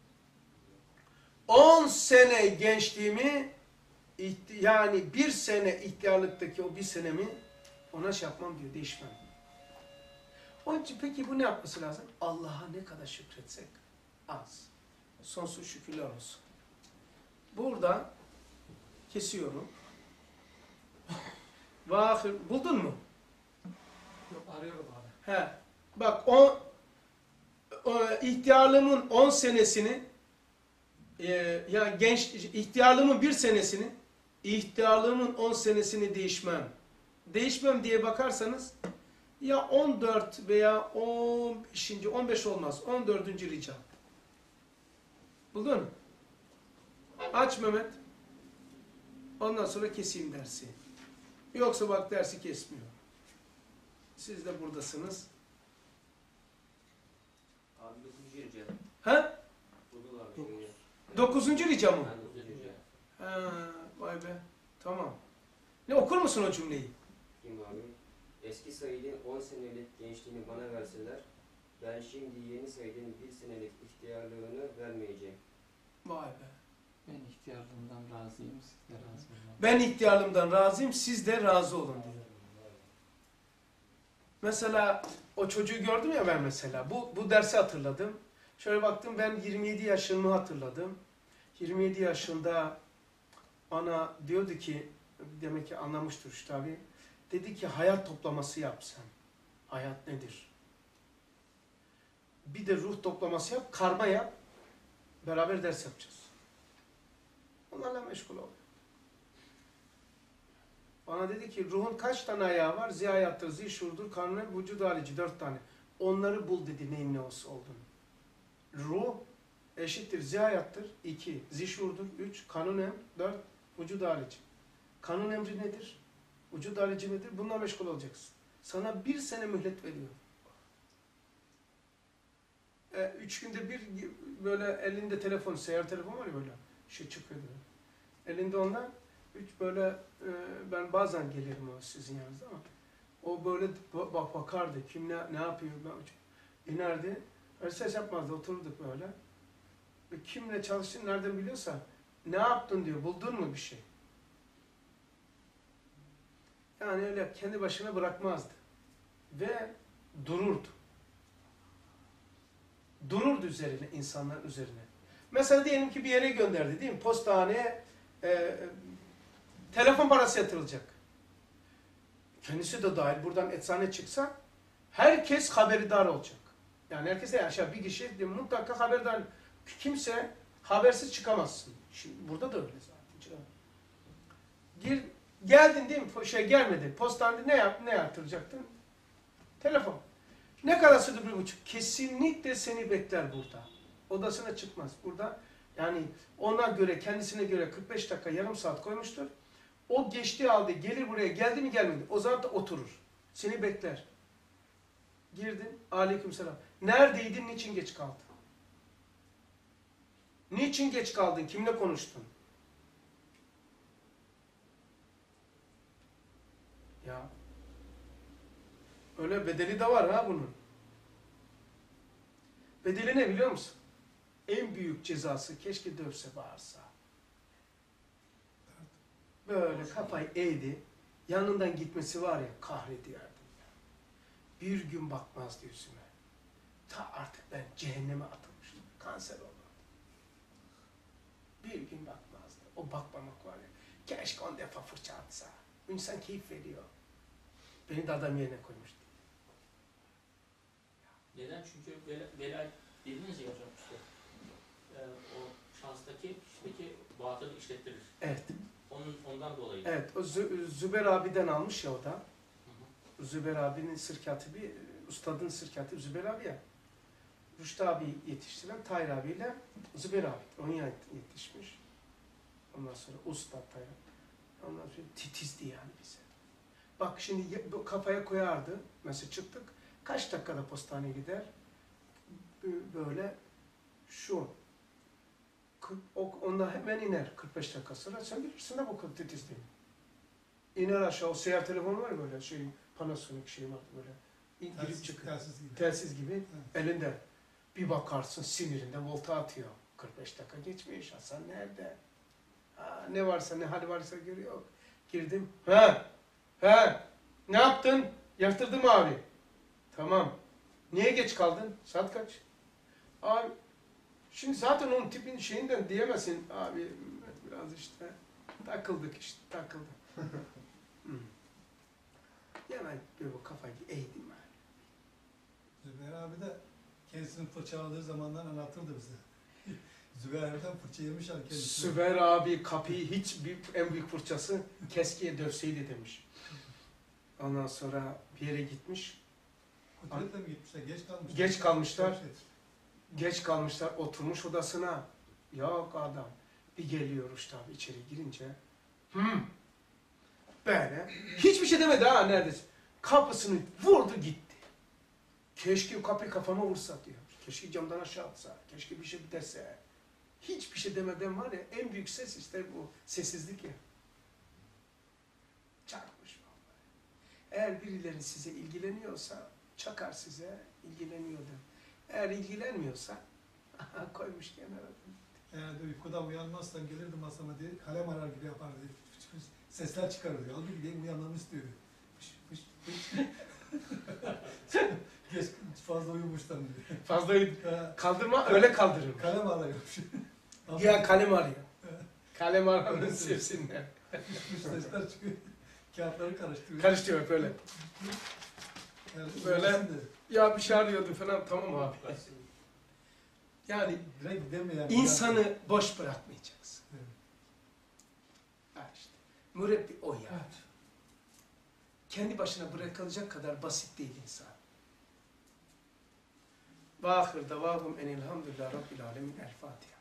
Speaker 1: on sene gençliğimi, yani bir sene ihtiyarlıktaki o bir senemi ona şey yapmam diyor, değişmem. Onun için peki bu ne yapması lazım? Allah'a ne kadar şükretsek az. Sonsuz şükürler olsun. Burada kesiyorum. Vahir, buldun mu?
Speaker 6: Yok, arıyorum abi.
Speaker 1: He. Bak o, o ihtiyarlığımın on senesini e, yani genç ihtiyarlığımın bir senesini ihtiyarlığımın on senesini değişmem. Değişmem diye bakarsanız ya on dört veya on beşinci on beş olmaz. on dördüncü rica. Buldun mu? Aç Mehmet. Ondan sonra keseyim dersi. Yoksa bak dersi kesmiyor. Siz de buradasınız.
Speaker 3: Abi dokuzuncu rica.
Speaker 1: Ha?
Speaker 3: Buldum abi. Şöyle.
Speaker 1: Dokuzuncu rica mı?
Speaker 3: Ben dokuzuncu rica.
Speaker 1: Ha, vay be. Tamam. Ne okur musun o cümleyi?
Speaker 3: Kim abi? Eski Said'in on senelik gençliğini bana verseler, ben şimdi yeni Said'in bir senelik ihtiyarlığını vermeyeceğim.
Speaker 1: Vay be.
Speaker 6: Ben ihtiyarlığımdan razıyım, siz de razı olun.
Speaker 1: Ben ihtiyarlığımdan razıyım, siz de razı olun diyor. Mesela o çocuğu gördüm ya ben mesela. Bu, bu dersi hatırladım. Şöyle baktım, ben yirmi yedi yaşımı hatırladım. yirmi yedi yaşında bana diyordu ki, demek ki anlamıştır işte abi. Dedi ki hayat toplaması yap sen. Hayat nedir? Bir de ruh toplaması yap, karma yap. Beraber ders yapacağız. Onlarla meşgul ol. Bana dedi ki ruhun kaç tane ayağı var? Ziyayattır, zişurdur, karnı, vücud halici. Dört tane. Onları bul dedi neyin ne olsa olduğunu. Ruh eşittir ziyayattır. iki. Zişurdur. Üç. Kanun emr. Dört. Vücud halici. Kanun emri nedir? Vücud halici nedir? Bununla meşgul olacaksın. Sana bir sene mühlet veriyor. E, üç günde bir böyle elinde telefon, seyyar telefon var ya böyle. Şey çıkıyor böyle. Elinde ondan. Üç böyle e, ben bazen gelirim o sizin yanınızda ama o böyle bak bakardı. Kim ne, ne yapıyor? Ben, inerdi. Öyle ses yapmazdı. Oturduk böyle. Ve kimle çalıştığını nereden biliyorsa ne yaptın diyor. Buldun mu bir şey? Yani öyle kendi başına bırakmazdı. Ve dururdu. Dururdu üzerine, insanların üzerine. Mesela diyelim ki bir yere gönderdi değil mi? Postaneye e, telefon parası yatırılacak. Kendisi de dahil buradan eczane çıksa herkes haberdar olacak. Yani herkese aşağı bir kişi mutlaka haberdar. Kimse habersiz çıkamazsın. Şimdi burada da öyle zaten. Gir, geldin değil mi? Şey gelmedi. Postanede ne yap, ne yatıracaktın? Telefon. Ne kadar sürdü bir buçuk? Kesinlikle seni bekler burada. Odasına çıkmaz. Burada yani ona göre, kendisine göre kırk beş dakika, yarım saat koymuştur. O geçtiği halde gelir buraya, geldi mi gelmedi. O zaman da oturur. Seni bekler. Girdin, aleykümselam. Neredeydin, niçin geç kaldın? Niçin geç kaldın, kimle konuştun? Ya, öyle bedeli de var ha bunun. Bedeli ne biliyor musun? En büyük cezası keşke dövse bağırsa. Böyle kafayı eğdi. Yanından gitmesi var ya kahrediyordu. Bir gün bakmazdı yüzüme. Ta artık ben cehenneme atılmıştım. Kanser oldu. Bir gün bakmazdı. O bakmamak var ya. Keşke on defa fırça atsa. İnsan keyif veriyor. Beni de adam yerine koymuştu.
Speaker 2: Neden? Çünkü bela, bela dediniz ya hocam işte. E, o şanstaki kişideki batını işlettirir.
Speaker 1: Evet.
Speaker 2: Onun, ondan dolayı.
Speaker 1: Evet. O Zü Züber abiden almış ya o da.
Speaker 2: Hı hı.
Speaker 1: Züber abinin sır katibi, ustadın sır katibi Züber abi ya. Rüştü abi yetiştiren Tahir abiyle Zübeyir abi. Onun yanında yetişmiş. Ondan sonra usta Tahir abi. Ondan sonra titizdi yani bize. Bak şimdi ya- bu kafaya koyardı. Mesela çıktık. Kaç dakikada postaneye gider? B- Böyle şu. Kı- o- Ondan hemen iner. kırk beş dakika sonra. Sen bilirsin de bu kadar titizliğini. İner aşağı. O seyyar telefonu var ya böyle şey. Panasonic şey vardı böyle. İn- Girip
Speaker 7: Telsiz,
Speaker 1: çıkıyor.
Speaker 7: telsiz gibi.
Speaker 1: Telsiz gibi
Speaker 7: Evet.
Speaker 1: elinde. Bir bakarsın sinirinde volta atıyor. kırk beş dakika geçmiş. Hasan nerede? Ha, ne varsa ne hali varsa görüyor. Girdim. Ha, ha. Ne yaptın? Yaktırdım abi. Tamam. Niye geç kaldın? Saat kaç? Abi şimdi zaten onun tipin şeyinden diyemezsin. Abi biraz işte takıldık işte takıldık. Hı. Hemen böyle kafayı eğdim ben.
Speaker 7: Zübeyir abi de kendisini fırçaladığı zamanlar anlatırdı bize. Zübeyir abiden fırça yemiş abi kendisi.
Speaker 1: Süber abi kapıyı hiç bir, en büyük fırçası keskiye dövseydi demiş. Ondan sonra bir yere gitmiş.
Speaker 7: Kudretle mi gitmişler? Geç kalmışlar.
Speaker 1: Geç kalmışlar.
Speaker 7: Çok şey.
Speaker 1: Geç kalmışlar oturmuş odasına. Yok adam. Bir geliyor Rüştü abi içeri girince. Hmm. Böyle. Hiçbir şey demedi ha neredeyse. Kapısını vurdu gitti. Keşke kapıyı kafama vursa diyor. Keşke camdan aşağı atsa. Keşke bir şey dese. Hiçbir şey demeden var ya en büyük ses işte bu sessizlik ya. Çakmış vallahi. Eğer birileri size ilgileniyorsa çakar size ilgileniyor der. Eğer ilgilenmiyorsa koymuş kenara.
Speaker 7: Eğer de uykudan uyanmazsan gelirdi masama diye kalem arar gibi yapardı. Fıç fıç sesler çıkarırdı. Halbuki benim uyanmamı istiyordu. Fış fış fış. Geç fazla uyumuştan diye.
Speaker 1: Fazla
Speaker 7: Ha,
Speaker 1: kaldırma öyle kaldırır.
Speaker 7: kalem arıyormuş.
Speaker 1: Ya kalem arıyor.
Speaker 7: Evet.
Speaker 1: Kalem aranın sevsinler.
Speaker 7: Fış sesler çıkıyor. Kağıtları karıştırıyor.
Speaker 1: Karıştırıyor böyle.
Speaker 7: Yani
Speaker 1: Böyle-
Speaker 7: uyansın diye.
Speaker 1: Ya bir şey arıyordum falan tamam abi. Yani
Speaker 7: Direkt gidemeyen.
Speaker 1: insanı boş bırakmayacaksın.
Speaker 7: Evet.
Speaker 1: Ha işte. Mürebbi o ya.
Speaker 4: Evet.
Speaker 1: Kendi başına bırakılacak kadar basit değil insan. Ve ahir davabum enilhamdülillah rabbil alemin. El Fatiha.